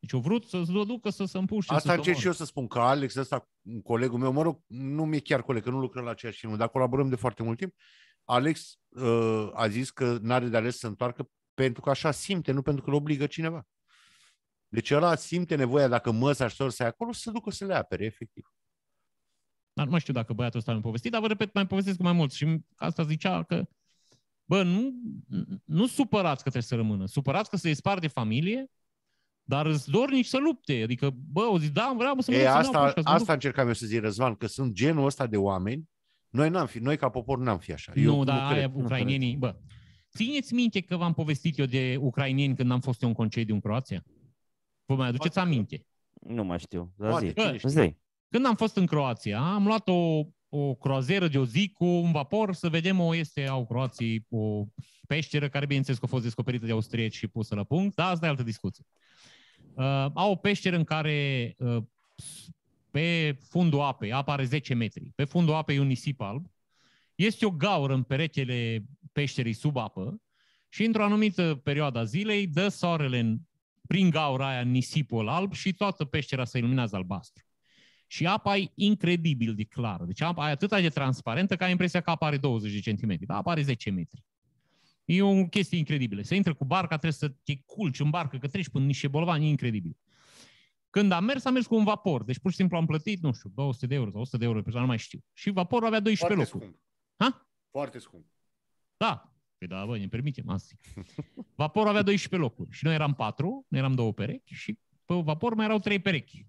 Deci au vrut să-ți ducă să se împuște. Asta să încerc și eu să spun că Alex ăsta, colegul meu, mă rog, nu mi-e chiar coleg, că nu lucrăm la aceeași firmă, dar colaborăm de foarte mult timp. Alex uh, a zis că n-are de ales să se întoarcă pentru că așa simte, nu pentru că îl obligă cineva. Deci ăla simte nevoia, dacă măsa și sorsa e acolo, să se ducă să le apere, efectiv. Dar nu mai știu dacă băiatul ăsta mi-a povestit, dar vă repet, mai povestesc cu mai mult. Și asta zicea că, bă, nu, nu supărați că trebuie să rămână. Supărați că se despart de familie, dar îți dornici să lupte. Adică, bă, o zi, da, vreau să mă E, duc, asta, să asta duc. încercam eu să zic, Răzvan, că sunt genul ăsta de oameni. Noi, n-am fi, noi ca popor n-am fi așa. Eu nu, dar aia ucrainienii, bă. Țineți minte că v-am povestit eu de ucrainieni când am fost eu în concediu în Croația? Vă mai aduceți Poate aminte? Nu mai știu. Poate, zi. Bă, zi. Când am fost în Croația, am luat o, o croazieră de o zi cu un vapor să vedem o este au Croații, o peșteră care, bineînțeles, că a fost descoperită de austrieci și pusă la punct, dar asta e altă discuție. Uh, au o peșteră în care uh, pe fundul apei, apa are zece metri, pe fundul apei e un nisip alb, este o gaură în peretele peșterii sub apă și într-o anumită perioadă a zilei dă soarele în, prin gaura aia în nisipul alb și toată peștera se iluminează albastru. Și apa e incredibil de clară. Deci apa e atât de transparentă că ai impresia că apa are douăzeci de centimetri, dar apa are zece metri. E o chestie incredibilă. Să intră cu barca, trebuie să te culci în barcă, că treci până niște bolvani, e incredibil. Când am mers, am mers cu un vapor. Deci pur și simplu am plătit, nu știu, două sute de euro sau o sută de euro pe persoană, nu mai știu. Și vaporul avea doisprezece Foarte locuri. Scump. Ha? Foarte scump. Da. Păi da, bă, ne permitem asta. Vaporul avea doisprezece locuri. Și noi eram patru, noi eram două perechi și pe vapor mai erau trei perechi.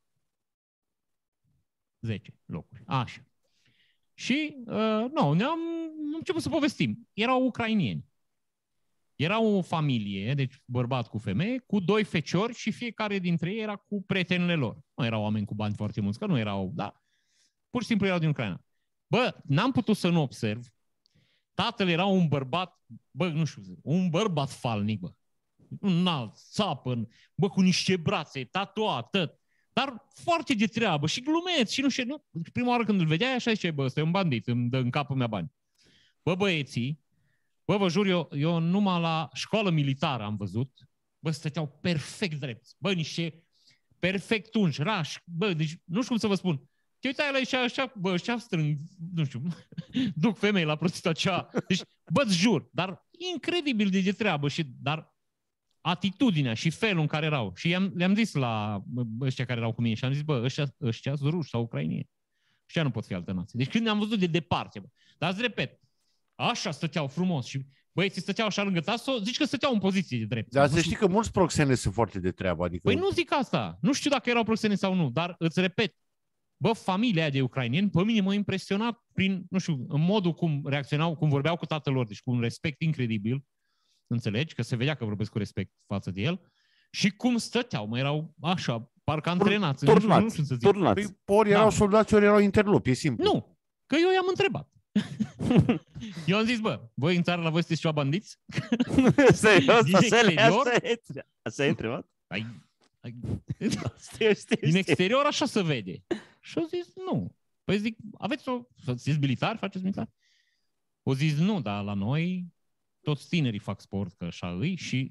zece locuri. Așa. Și, uh, nu, ne-am început să povestim. Erau ucrainieni. Era o familie, deci bărbat cu femeie, cu doi feciori și fiecare dintre ei era cu prietenele lor. Nu erau oameni cu bani foarte mulți, că nu erau, da. Pur și simplu erau din Ucraina. Bă, n-am putut să nu observ. Tatăl era un bărbat, bă, nu știu, un bărbat falnic, bă. Un alt, țapăn, bă, cu niște brațe, tatuat, tot. Dar foarte de treabă și glumeț și nu știu, nu. Prima oară când îl vedeai așa ziceai, bă, ăsta e un bandit, îmi dă în capul mea bani. Bă, băieții, bă, vă jur, eu, eu numai la școală militară am văzut, bă, stăteau perfect drepți, bă, niște perfect unși, rași, bă, deci nu știu cum să vă spun. Te uitai la așa, așa, bă, ăștia strâng, nu știu, duc femei la prostituția. Deci, bă-ți jur, dar incredibil de, de treabă și, dar atitudinea și felul în care erau. Și i-am, le-am zis la ăștia care erau cu mine și am zis, bă, ăștia, ăștia sunt ruși sau ucrainieni. Ăștia nu pot fi altă nație. Deci când ne-am văzut de departe, bă. Dar îți repet, așa stăteau frumos și băieții stăteau așa lângă taso, zici că stăteau în poziție de drept. Dar să știi că mulți proxene sunt foarte de treabă. Adică... Păi nu zic asta. Nu știu dacă erau proxene sau nu, dar îți repet, bă, familia aia de ucrainieni, pe mine m-a impresionat prin, nu știu, în modul cum reacționau, cum vorbeau cu tatăl lor, deci cu un respect incredibil, înțelegi, că se vedea că vorbesc cu respect față de el, și cum stăteau, mă, erau așa, parcă antrenați. Turnați, nu știu să zic. turnați. Păi, ori erau da. soldați, ori erau interlopi, e simplu. Nu, că eu i-am întrebat. Eu am zis, bă, voi în țară la voi sunteți ceva bandiți? Serios, Din așa exterior? Așa ai întrebat? Ai, ai... Știu, știu, Din știu. exterior așa se vede. Și au zis, nu. Păi zic, aveți o... Sunteți militari? Faceți militari? O zis, nu, dar la noi toți tinerii fac sport, că așa îi, și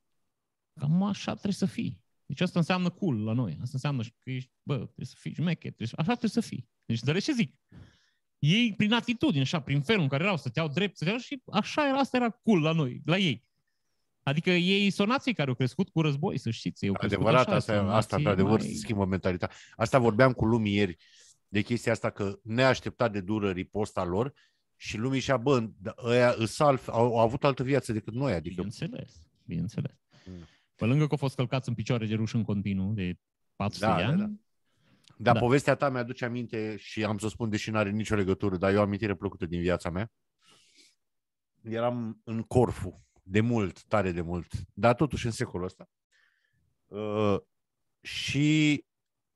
cam așa trebuie să fii. Deci asta înseamnă cool la noi. Asta înseamnă că ești, bă, trebuie să fii șmecher. Deci așa trebuie să fii. Deci de ce zic? Ei, prin atitudine, așa, prin felul în care erau, stăteau drept, stăteau și așa era, asta era cool la noi, la ei. Adică ei sunt nații care au crescut cu război, să știți. Eu Adevărat, așa, asta, asta într-adevăr mai... se schimbă mentalitatea. Asta vorbeam cu lumii ieri, de chestia asta că neașteptat de dură riposta lor și lumii și-a, bă, ăia îsalf, au, au avut altă viață decât noi. Adică... Bineînțeles, bineînțeles. Mm. Pe lângă că au fost călcați în picioare de ruși în continuu de patru sute da, de ani. Da, da. Dar da. povestea ta mi-aduce aminte și am să spun, deși nu are nicio legătură, dar e o amintire plăcută din viața mea. Eram în Corfu, de mult, tare de mult, dar totuși în secolul ăsta. Uh, și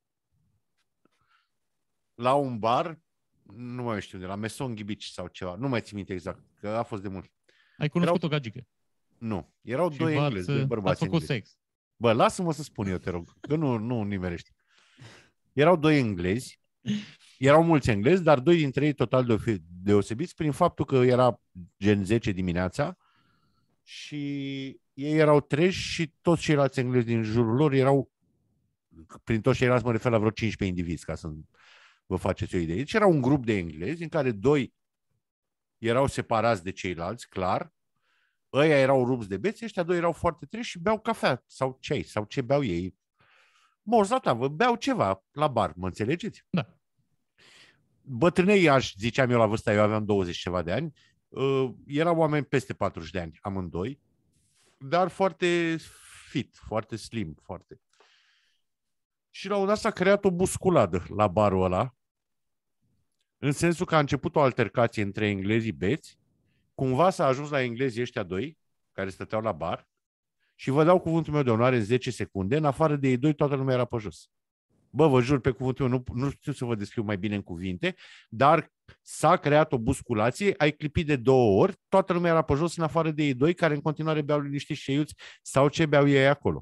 la un bar, nu mai știu, de la Mesonghi Beach sau ceva, nu mai țin minte exact, că a fost de mult. Ai cunoscut erau... o gagică? Nu, erau și doi englezi, doi bărbați ați făcut englezi. sex. Bă, lasă-mă să spun eu, te rog, că nu, nu nimerești. Erau doi englezi, erau mulți englezi, dar doi dintre ei total deosebiți prin faptul că era gen zece dimineața și ei erau treji și toți ceilalți englezi din jurul lor erau, prin toți ceilalți mă refer la vreo cincisprezece indivizi, ca să vă faceți o idee. Deci era un grup de englezi în care doi erau separați de ceilalți, clar, ăia erau rupți de beți, ăștia doi erau foarte treji și beau cafea sau ceai, sau ce beau ei. Morți la tavă, beau ceva la bar, mă înțelegeți? Da. Bătrânei, aș ziceam eu la vârsta, eu aveam douăzeci ceva de ani, uh, erau oameni peste patruzeci de ani, amândoi, dar foarte fit, foarte slim, foarte. Și la un dat s-a creat o busculadă la barul ăla, în sensul că a început o altercație între englezii beți, cumva s-a ajuns la englezii ăștia doi, care stăteau la bar, și vă dau cuvântul meu de onoare în zece secunde, în afară de ei doi, toată lumea era pe jos. Bă, vă jur pe cuvântul meu, nu, nu știu să vă descriu mai bine în cuvinte, dar s-a creat o busculație, ai clipit de două ori, toată lumea era pe jos, în afară de ei doi, care în continuare beau liniștiți și iuți sau ce beau ei acolo.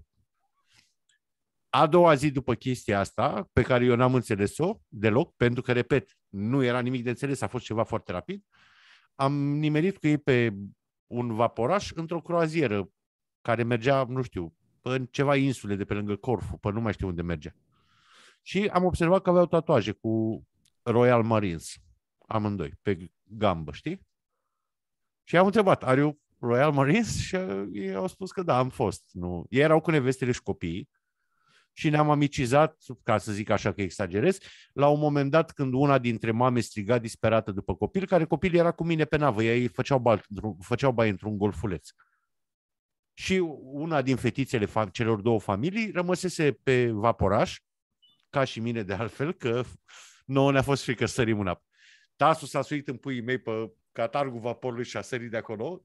A doua zi după chestia asta, pe care eu n-am înțeles-o deloc, pentru că, repet, nu era nimic de înțeles, a fost ceva foarte rapid, am nimerit cu ei pe un vaporaș într-o croazieră care mergea, nu știu, în ceva insule de pe lângă Corfu, pe nu mai știu unde mergea. Și am observat că aveau tatuaje cu Royal Marines, amândoi, pe gambă, știi? Și am întrebat, are you Royal Marines? Și ei au spus că da, am fost. Nu. Ei erau cu nevestele și copiii și ne-am amicizat, ca să zic așa că exagerez, la un moment dat când una dintre mame striga disperată după copil, care copil era cu mine pe navă, ei făceau, bal, făceau baie într-un golfuleț. Și una din fetițele celor două familii rămăsese pe vaporaș, ca și mine de altfel, că nouă ne-a fost frică să sărim în apă. Tasul s-a suit în puii mei pe catargul vaporului și a sărit de acolo.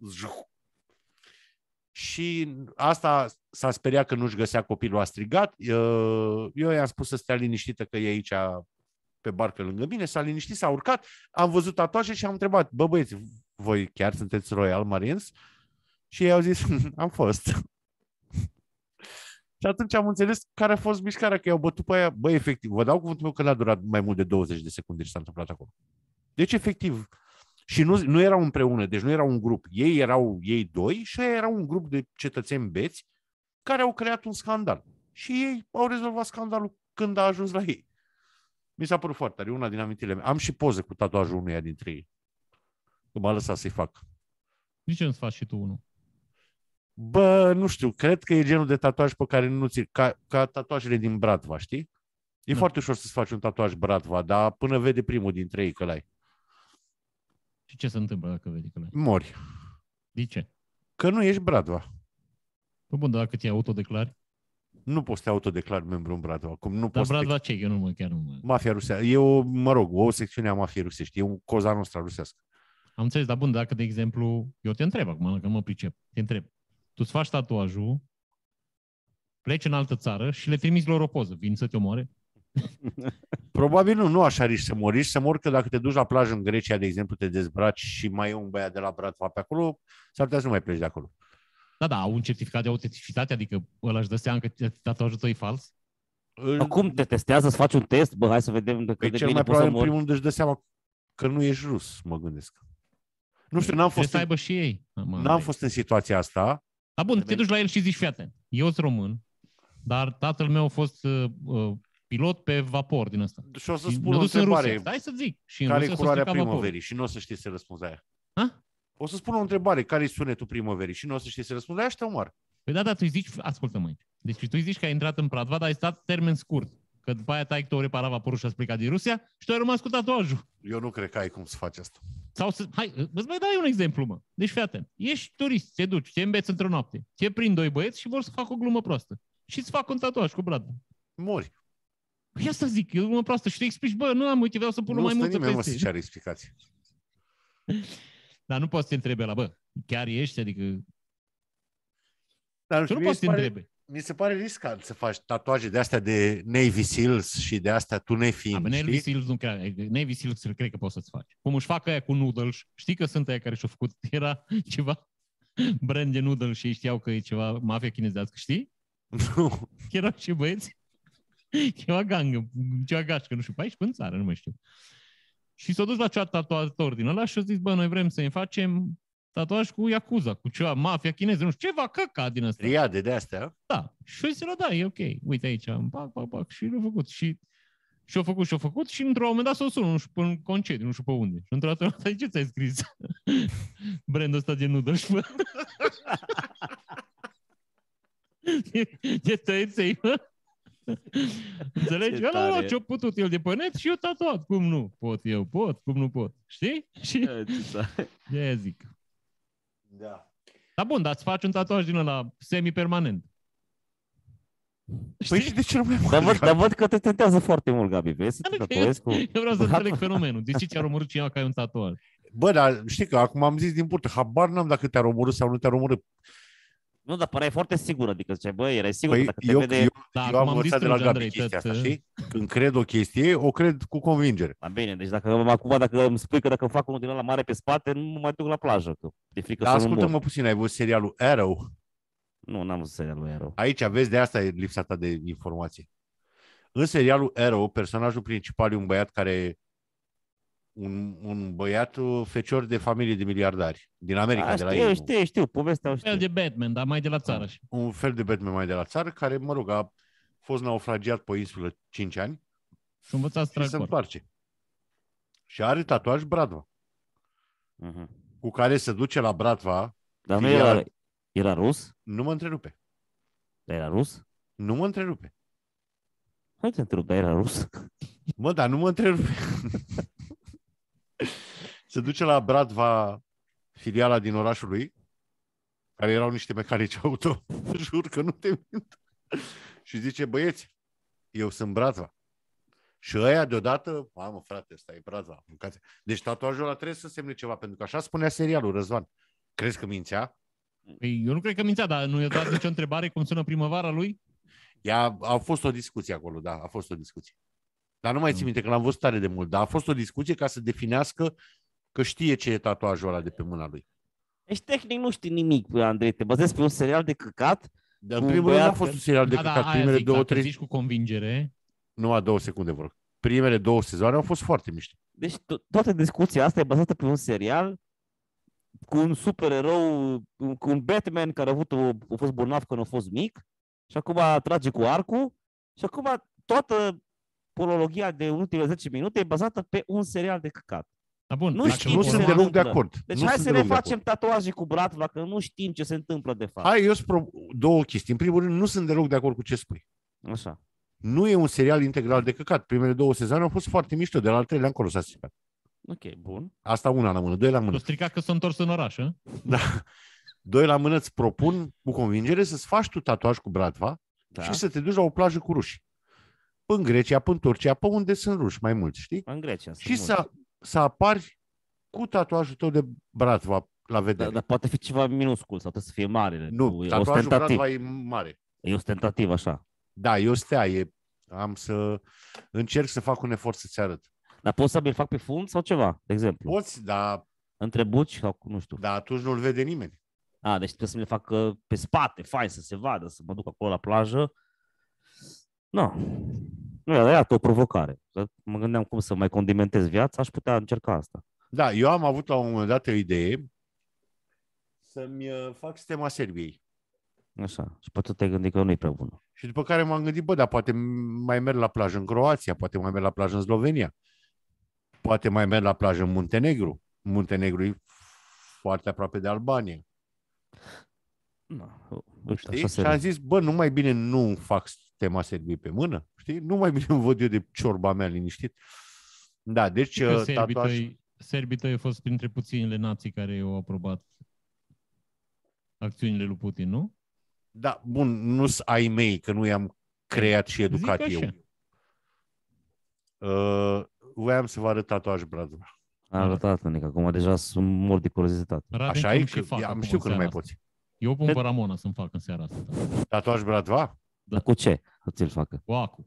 Și asta s-a speriat că nu-și găsea copilul, a strigat. Eu i-am spus să stea liniștită că e aici pe barcă lângă mine. S-a liniștit, s-a urcat. Am văzut tatuaje și am întrebat, bă băieți, voi chiar sunteți Royal Marines? Și ei au zis, am fost. Și atunci am înțeles care a fost mișcarea, că i-au bătut pe aia. Băi, efectiv, vă dau cuvântul meu că n-a durat mai mult de douăzeci de secunde și s-a întâmplat acolo. Deci, efectiv, și nu, nu erau împreună, deci nu era un grup. Ei erau ei doi și ei erau un grup de cetățeni beți care au creat un scandal. Și ei au rezolvat scandalul când a ajuns la ei. Mi s-a părut foarte tare, una din amintile mele. Am și poze cu tatuajul unuia dintre ei. Că m-a lăsat să-i fac. De ce nu-ți faci și tu unul? Bă, nu știu, cred că e genul de tatuaj pe care nu ți ca, ca tatuajele din Bratva, știi? E da. Foarte ușor să-ți faci un tatuaj Bratva, dar până vede primul dintre ei că l-ai. Și ce se întâmplă dacă vede că l-ai? Mori. De ce? Că nu ești Bratva. Păi bun, dar dacă te autodeclari? Nu poți să te autodeclari membru în Bratva. Cum nu dar poți Bratva te... ce? Eu nu mă, chiar nu mă... Mafia rusească. E o, mă rog, o secțiune a mafiei rusești. E un Coza Nostra rusească. Am înțeles, dar bun, dacă, de exemplu, eu te întreb acum, că mă pricep, te întreb. Tu îți faci tatuajul, pleci în altă țară și le trimiți lor o poză. Vin să te omoare? Probabil nu, nu așa riști să mori. Riști să mori că dacă te duci la plajă în Grecia, de exemplu, te dezbraci și mai e un băiat de la Bratva pe acolo, s-ar putea să nu mai pleci de acolo. Da, da, au un certificat de autenticitate, adică ăla își dă seama că tatuajul tău e fals? Acum te testează, să faci un test? Bă, hai să vedem de cât păi de cel bine mai poți să probabil, în mori. primul rând, își dă seama că nu ești rus, mă gândesc. Nu știu, n-am Trebuie fost, să aibă și ei. n-am fost în situația asta. Da, bun, te duci la el și zici, fii atent, eu sunt român, dar tatăl meu a fost uh, uh, pilot pe vapor din ăsta. Și o să și spun o întrebare. Stai să zic. Și care e culoarea primăverii? Vaporul. Și nu o să știi să răspunzi la ea. Ha? O să spun o întrebare. Care e sunetul primăverii? Și nu o să știi să răspunzi la ea și te omar. Păi da, da, tu îi zici, ascultă-mă aici. Deci tu îi zici că ai intrat în Pradva, dar ai stat termen scurt. Că după aia tai că te-o repara vaporul și a plecat din Rusia și tu ai rămas cu tatuajul. Eu nu cred că ai cum să faci asta. Sau să, hai, îți mai dai un exemplu, mă. Deci fii atent. Ești turist, te duci, te îmbeți într-o noapte, te prind doi băieți și vor să facă o glumă proastă. Și îți fac un tatuaj cu bradul. Mori. Păi asta zic, e o glumă proastă și tu explici, bă, nu am, uite, vreau să pun nu mai multă peste. Nu peste. stă nimeni, mă, să explicații. Dar nu poți să te întrebe la, bă, chiar ești? Adică... Dar tu nu poți să te întrebe. Mi se pare riscant să faci tatuaje de astea de Navy Seals și de astea tu nefiind, știi? Navy știi? Seals nu cred. Navy Seals cred că poți să-ți faci. Cum își fac aia cu noodles. Știi că sunt aia care și-au făcut, era ceva brand de noodles și ei știau că e ceva mafia chinezească, știi? Nu. Erau și băieți. Ceva gangă, ceva gașcă, nu știu, pe aici, pe în țară, nu mai știu. Și s-au dus la cea tatuator din ăla și au zis, bă, noi vrem să ne facem tatuaj cu Yakuza, cu ceva, mafia chineză, nu știu, ceva căcat din ăsta. Triade de astea. Da. Și eu zis, da, e ok. Uite aici, pac, pac, pac. Și l-a făcut. Și și-a făcut, și-a făcut. Și într-un moment dat s-o sună, nu știu, în concediu, nu știu pe unde. Și într-o dată, ce ți-ai scris? Brandul ăsta de noodles. De tăieței, mă. Înțelegi? Ăla ce-a putut el de pe net și eu tatuat. Cum nu? Pot eu, pot, cum nu pot. Știi? Și de-aia zic. Da. Dar bun, dar îți faci un tatuaj din ăla semi-permanent. Păi și de ce nu mai dar văd, dar văd că te tentează foarte mult, Gabi. Vezi să te tatuezi cu... Eu vreau să înțeleg fenomenul. De ce ți-a omorât cineva că ai un tatuaj? Bă, dar știi că acum am zis din burtă, habar n-am dacă te-a omorât sau nu te-a omorât. Nu, dar păreai foarte sigur, adică ziceai, băi, erai sigur Păi dacă te eu, vede... eu, da, eu am am învățat de la Gabi Andrei, chestia tot... asta, știi? Când cred o chestie, o cred cu convingere. Da, bine, deci dacă acum dacă îmi spui că dacă îmi fac unul din ăla mare pe spate, nu mă mai duc la plajă, că de frică Dar să nu mor. ascultă-mă puțin, ai văzut serialul Arrow? Nu, n-am văzut serialul Arrow. Aici vezi, de asta e lipsa ta de informație. În serialul Arrow, personajul principal e un băiat care un, un băiat fecior de familie de miliardari din America, A, de la știu, ei. știu, știu, povestea o Un știu. fel de Batman, dar mai de la țară. Un fel de Batman mai de la țară, care, mă rog, a fost naufragiat pe o insulă cinci ani Și învățat și se strag întoarce. Și are tatuaj Bratva, Uh-huh. cu care se duce la Bratva. Dar nu filial... era, era rus? Nu mă întrerupe. Era rus? Nu mă întrerupe. Hai te întreb, dar era rus? Mă, dar nu mă întrerupe. Se duce la Bratva, filiala din orașul lui, care erau niște mecanici auto. Jur că nu te mint. Și zice, băieți, eu sunt Bratva. Și ăia deodată, mamă frate, ăsta e Bratva. Deci tatuajul ăla trebuie să semne ceva, pentru că așa spunea serialul, Răzvan. Crezi că mințea? Păi, eu nu cred că mințea, dar nu i-a dat nicio întrebare cum sună primăvara lui? Ea, a fost o discuție acolo, da, a fost o discuție. Dar nu mai țin minte că l-am văzut tare de mult, dar a fost o discuție ca să definească că știe ce e tatuajul ăla de pe mâna lui. Deci tehnic nu știi nimic, Andrei, te bazezi pe un serial de căcat. Dar în primul rând a fost un serial de da, căcat, da, primele zic, două, dacă trei... zici cu convingere... Numai două secunde, vă rog. Primele două sezoane au fost foarte mișto. Deci to- toată discuția asta e bazată pe un serial cu un supererou, cu un Batman care a, avut o, a fost bolnav când a fost mic și acum trage cu arcul și acum toată polologia de ultimele zece minute e bazată pe un serial de căcat. Da, bun, Nu dacă știm Nu ce sunt se deloc de întâmplă. acord. Deci nu hai sunt să ne deloc de facem acord. tatuaje cu Bratva, că nu știm ce se întâmplă de fapt. Hai, eu sunt pro... două chestii. În primul rând, nu sunt deloc de acord cu ce spui. Așa. Nu e un serial integral de căcat. Primele două sezoane au fost foarte mișto, de la al treilea încolo s-a stricat. Ok, bun. Asta una la mână, doi la mână. l-a stricat că s-a întors în oraș, a? Da. Doi la mână îți propun cu convingere să-ți faci tu tatuaj cu Bratva Da. și să te duci la o plajă cu ruși. Până în Grecia, până în Turcia, pe unde sunt ruși mai mulți, știi? În Grecia. Și să, să apari cu tatuajul tău de Bratva la vedere. Da, dar poate fi ceva minuscul sau trebuie să fie mare. Nu, e tatuajul ostentativ. Bratva e mare. E ostentativ, așa. Da, e o stea, e... am să încerc să fac un efort să-ți arăt. Dar pot să mi-l fac pe fund sau ceva, de exemplu? Poți, dar, Între buci sau nu știu. dar atunci nu-l vede nimeni. A, deci trebuie să mi-l fac uh, pe spate, fain, să se vadă, să mă duc acolo la plajă. Nu. Nu, dar iată o provocare. Că mă gândeam cum să mai condimentez viața, aș putea încerca asta. Da, eu am avut la un moment dat o idee să-mi uh, fac stema Serbiei. Așa. Și poate te-ai gândit că nu e prea bună. Și după care m-am gândit, bă, dar poate mai merg la plajă în Croația, poate mai merg la plajă în Slovenia, poate mai merg la plajă în Muntenegru. Muntenegru e foarte aproape de Albania. Na, uite, Știi? așa Și se am zis, bă, nu mai bine nu fac stema Serbiei pe mână, știi? Nu mai bine îmi văd eu de ciorba mea liniștit. Da, deci Știi că uh, serbii tatuaj... tăi, serbii tăi au fost printre puținile nații care au aprobat acțiunile lui Putin, nu? Da, bun, nu-s ai mei, că nu i-am creat și educat Zic eu. așa. Uh, voiam să vă arăt tatuaj, Bratva. a arătat, Nica. Acum deja sunt mort de curiozitate. Radim Așa că e? îmi și Că, fac am acum știu în că nu mai seara poți. asta. Eu pun pe Ramona să-mi fac în seara asta. Tatuaj, Bratva? Dar cu ce să ți-l facă? Cu acu.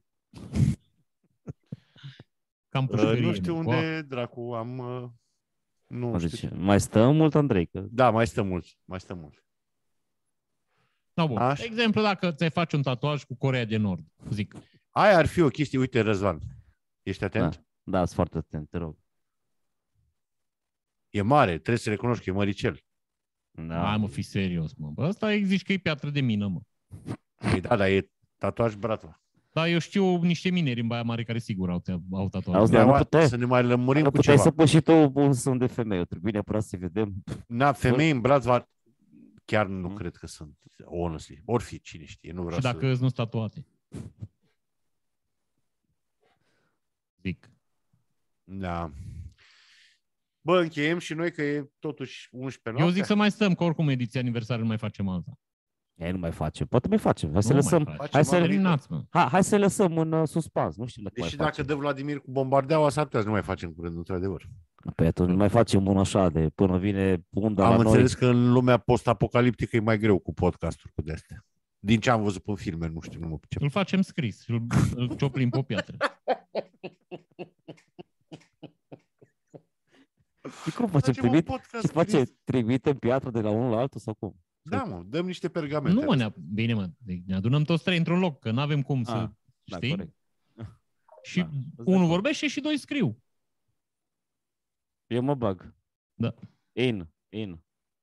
Cam Uh, pușcărie. nu știu cu unde, dracu, am... Uh, nu Mă, știu. deci, mai stăm mult, Andrei? Că... Da, mai stă mult, mai stă mult. No, bun. Așa. De exemplu, dacă ți-ai face un tatuaj cu Coreea de Nord, zic. Aia ar fi o chestie, uite, Răzvan, ești atent? Da, sunt foarte atent, te rog. E mare, trebuie să recunoști că e măricel. Da. Hai mă, fi serios, mă. Bă, ăsta zici că e piatră de mină, mă. Păi da, dar e tatuaj bratva. Da, eu știu niște mineri în Baia Mare care sigur au, au tatuaje. Auzi, dar nu puteai, Să ne mai lămurim nu cu puteai ceva. să pui și tu un sunt de femeie. Trebuie neapărat să vedem. Na, femei în Bratva chiar nu Mm. cred că sunt, honestly. Or fi, cine știe, nu vreau Și dacă să... îți nu tatuate. Zic. Da. Bă, încheiem și noi că e totuși unsprezece noapte. Eu zic să mai stăm, că oricum ediția aniversară nu mai facem alta. Ei, nu mai facem. Poate mai facem. Hai să Nu lăsăm. mai facem. Hai să, Terminați, mă. hai, hai să lăsăm în uh, suspans. Nu știu dacă Deși mai dacă facem. dă Vladimir cu bombardeaua, s-ar putea să nu mai facem curând, într-adevăr. Păi atunci nu mai facem un așa de până vine unda Am la înțeles noi. că în lumea post-apocaliptică e mai greu cu podcasturi cu de-astea. Din ce am văzut pe filme, nu știu, nu mă pricep. Îl facem scris, îl, îl cioplim pe o piatră. Și cum facem? Facem un Trimit, podcast și face, scris. trimitem piatră de la unul la altul sau cum? Da, mă, dăm niște pergamente. Nu mă, ne bine mă, ne adunăm toți trei într-un loc, că nu avem cum să, Ah, da, știi? corect. Și Da, sunt de unul acord. vorbește și doi scriu. Eu mă bag. Da. In, in.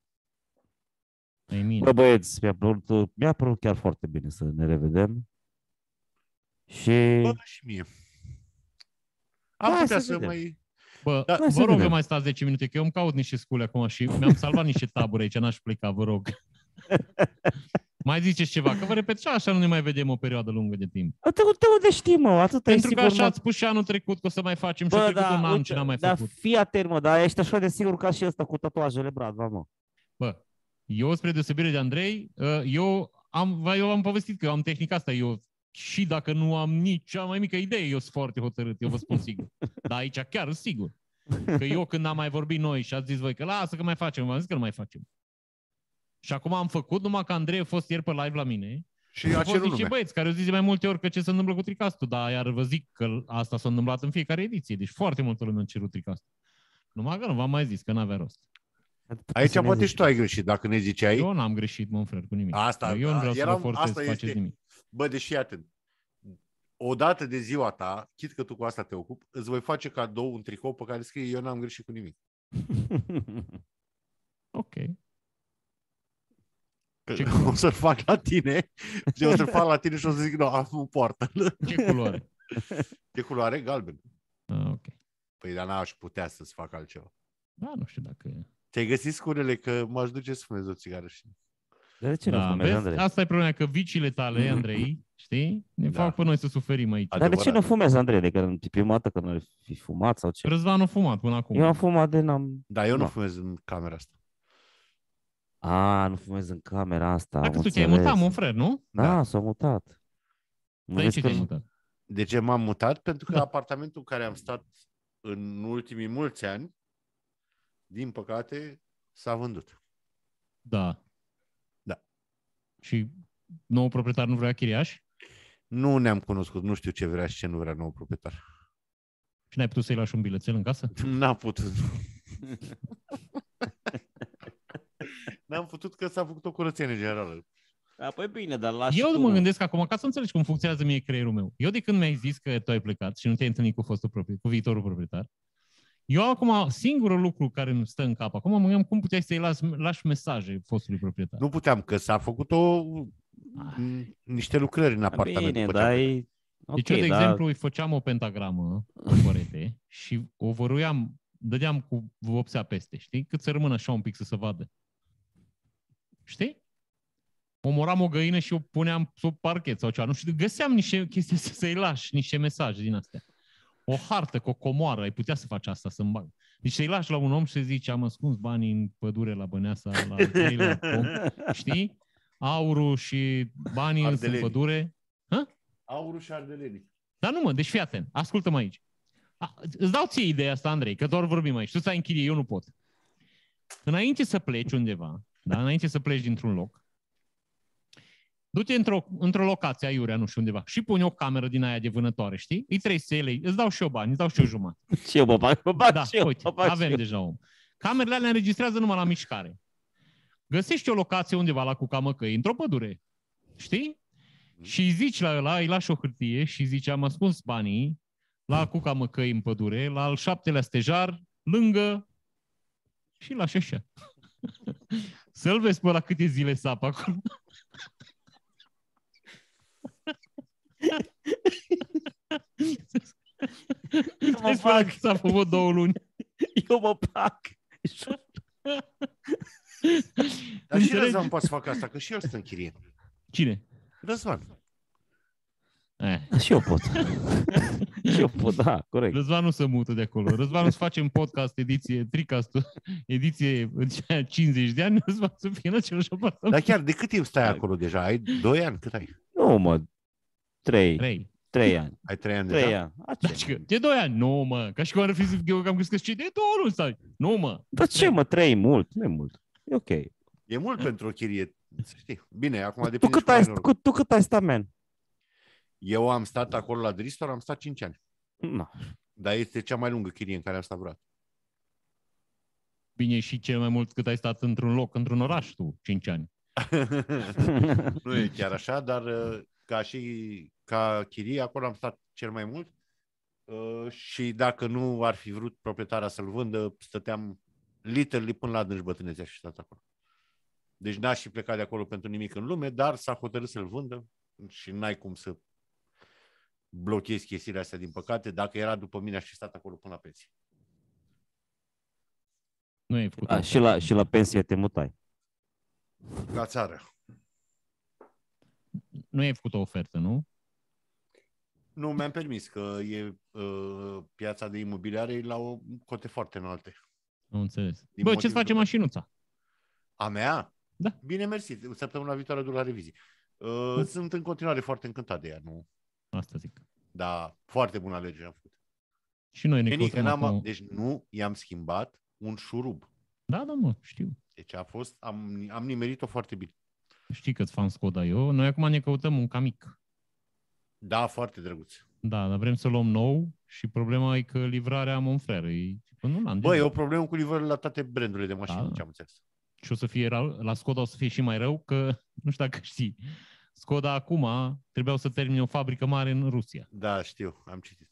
Ai mine. Bă, băieți, mi-a părut, mi-a părut chiar foarte bine să ne revedem. Și... Bă, și mie. Am Hai putea să să vedem. mai... Bă, Da, vă să rog că vedem. mai stați zece minute, că eu îmi caut niște scule acum și mi-am salvat niște taburi aici, n-aș pleca, vă rog. Mai ziceți ceva, că vă repet și așa nu ne mai vedem o perioadă lungă de timp. Te, te unde știi, mă? Atât e Pentru că sigur, așa mă. ați spus și anul trecut că o să mai facem și a Bă, trecut da, un an uite, și n-am mai da, făcut. fii atent, mă, dar ești așa de sigur ca și ăsta cu tatuajele, Bratva, mă. Bă, eu, spre deosebire de Andrei, eu am, eu am povestit că eu am tehnica asta, eu și dacă nu am nici cea mai mică idee, eu sunt foarte hotărât, eu vă spun sigur. Dar aici chiar sunt sigur. Că eu când am mai vorbit noi și ați zis voi că lasă că mai facem, v-am zis că nu mai facem. Și acum am făcut, numai că Andrei a fost ieri pe live la mine Și și a au fost cerut niște lumea. băieți care au zis de mai multe ori că ce se întâmplă cu tricastul, dar iar vă zic că asta s-a întâmplat în fiecare ediție, deci foarte multă lume a cerut tricastul. Numai că nu v-am mai zis, că n-avea rost. Aici poate și tu ai greșit, dacă ne ziceai. Eu n-am greșit, mă, frate, cu nimic. Asta, eu nu vreau eram- să vă forțez asta să faceți este- nimic. Bă, deși atent. Odată de ziua ta, chit că tu cu asta te ocupi, îți voi face cadou un tricou pe care scrie eu n-am greșit cu nimic. Ok. Că Ce culoare? o să-l fac la tine și o să-l fac la tine și o să zic, nu, nu poartă. Ce culoare? Ce culoare? Galben. Ah, ok. Păi, dar n-aș putea să-ți fac altceva. Da, nu știu dacă... Ți-ai găsit scurele că m-aș duce să fumez o țigară și... De ce nu Da, fumezi, vezi? Andrei? Asta e problema, că vicile tale, Andrei, știi, ne Da. fac pe noi să suferim aici. Ad- Dar de ce adevărat. nu fumezi, Andrei? De că prima dată când ai fi fumat sau ce? Răzvan a fumat până acum. Eu am fumat de n-am... Da, eu nu Da. fumez în camera asta. A, nu fumezi în camera asta. Dacă am tu te-ai înțeles. mutat, mă, frate, nu? Da, Da. s-a mutat. Nu Dar de vezi ce că- te-ai mutat? De ce m-am mutat? Pentru că Da. apartamentul în care am stat în ultimii mulți ani, din păcate, s-a vândut. Da. Da. Și nou proprietar nu vrea chiriaș? Nu ne-am cunoscut, nu știu ce vrea și ce nu vrea nou proprietar. Și n-ai putut să-i lași un bilețel în casă? N-am putut. N-am putut că s-a făcut o curățenie generală. Da, păi bine, dar lași Eu tu, mă gândesc acum, ca să înțelegi cum funcționează mie creierul meu. Eu de când mi-ai zis că tu ai plecat și nu te-ai întâlnit cu fostul proprietar, cu viitorul proprietar, eu acum, singurul lucru care îmi stă în cap, acum mă gândeam cum puteai să-i lași, lași mesaje fostului proprietar. Nu puteam, că s-a făcut o, niște lucrări în Da, apartament. bine, după ce am dar plecat. e... Ok, Deci eu, de dar... exemplu, îi făceam o pentagramă pe părete și o văruiam, dădeam cu vopsea peste, știi? Cât să rămână așa un pic să se vadă. Știi? Omoram o găină și o puneam sub parchet sau ceva. Nu știu, găseam niște chestii să- să-i lași, niște mesaje din astea. O hartă cu o comoară, ai putea să faci asta, să-mi bag. Deci să-i lași la un om și să zici, am ascuns banii în pădure la Băneasa, la al treilea pom, știi? Aurul și banii sunt în Ardelenii. pădure. Aurul și ardelenii. Dar nu mă, deci fii atent, ascultă-mă aici. A, îți dau ție ideea asta, Andrei, că doar vorbim aici. Tu să ai în chirie, eu nu pot. Înainte să pleci undeva, da? Înainte să pleci dintr-un loc, du-te într-o, într-o locație aiurea, nu știu undeva, și pune o cameră din aia de vânătoare, știi? Îi trei să lei, îți dau și eu bani, îți dau și eu jumătate. Și eu mă bag, mă bag Da, și eu, uite, mă bag și avem eu. deja om. Camerele alea înregistrează numai la mișcare. Găsești o locație undeva la Cucamăcăi, într-o pădure, știi? Și îi zici la ăla, îi lași o hârtie și zici, am ascuns banii la Cucamăcăi în pădure, la al șaptelea stejar, lângă, și lași așa. Să-l vezi pe la câte zile sapă acolo. Mă fac. Sapă vă două luni. Eu mă plac. Dar și Răzvan poate să facă asta, că și el stă în chirie. Cine? Răzvan. Eh. Și eu pot. Și eu pot, da, corect. Răzvan nu se mută de acolo. Răzvan îți face în podcast ediție, tricast, ediție cincizeci de ani, Răzvan să fie în același apartament. Dar chiar de cât timp stai acolo deja? Ai doi ani? Cât ai? Nu, mă, trei. Trei. Trei ani. Ai trei ani Trei deja? ani. Deci, de doi ani? Nu, mă. Ca și cum ar fi zis eu că am crezut că ce de două luni stai. Nu, mă. Dar ce, mă, trei mult? Nu e mult. E ok. E mult pentru o chirie, să știi. Bine, acum Tu depinde cât, și ai, cum ai cu, tu cât ai stat, man? Eu am stat acolo la Dristor, am stat cinci ani. No. Dar este cea mai lungă chirie în care am stat vreodată. Bine, și cel mai mult cât ai stat într-un loc, într-un oraș tu, cinci ani. Nu e chiar așa, dar ca și ca chirie, acolo am stat cel mai mult. Și dacă nu ar fi vrut proprietarea să-l vândă, stăteam literally până la adânci bătrânețea și stat acolo. Deci n-aș fi plecat de acolo pentru nimic în lume, dar s-a hotărât să-l vândă și n-ai cum să blochezi chestiile astea, din păcate. Dacă era după mine, aș fi stat acolo până la pensie. Nu ai făcut. A, și, la, și la pensie te mutai. La țară. Nu ai făcut o ofertă, nu? Nu, mi-am permis că e uh, piața de imobiliare e la o cote foarte înalte. Nu înțeles. Din Bă, ce-ți face motivul- mașinuța? A mea? Da. Bine, mersi. Săptămâna viitoare duc la revizii. Uh, sunt în continuare foarte încântat de ea. Nu? Asta zic. Da, foarte bună alegere am făcut. Și noi ne Bine, că căutăm n-am, acum... deci nu i-am schimbat un șurub. Da, da, mă, știu. Deci a fost, am, am nimerit-o foarte bine. Știi că-ți fan Skoda eu. Noi acum ne căutăm un Kamiq. Da, foarte drăguț. Da, dar vrem să luăm nou și problema e că livrarea am un frere. E, până nu l-am Bă, e gen. o problemă cu livrările la toate brandurile de mașini, Da. ce am înțeles. Și o să fie rău, la Skoda o să fie și mai rău, că nu știu dacă știi. Skoda acum trebuiau să termine o fabrică mare în Rusia. Da, știu, am citit.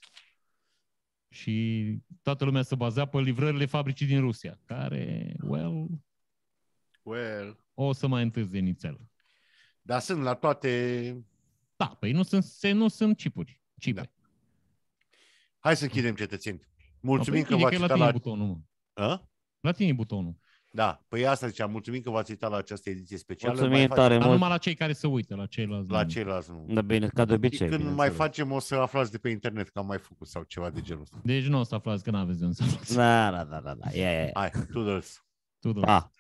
Și toată lumea se bazea pe livrările fabricii din Rusia, care, well, Well, o să mai întârzie nițel. dar sunt la toate... Da, păi nu sunt, se, nu sunt chipuri. Chipe. Da. Hai să închidem, cetățeni. Mulțumim Păi, că v-ați la uitat tine la... e butonul, mă. A? La tine e butonul. Da, păi asta ziceam. Mulțumim că v-ați uitat la această ediție specială. Mulțumim Mai tare facem- Dar mult. numai la cei care se uită, la ceilalți. La nu. ceilalți nu. Da, bine, ca de Și obicei. când mai bineînțeles. facem, o să aflați de pe internet că am mai făcut sau ceva de genul ăsta. Deci nu o să aflați că n-aveți de unde să aflați. Da, da, da, da, da. Yeah, yeah. Hai, toodles! Tu, Pa.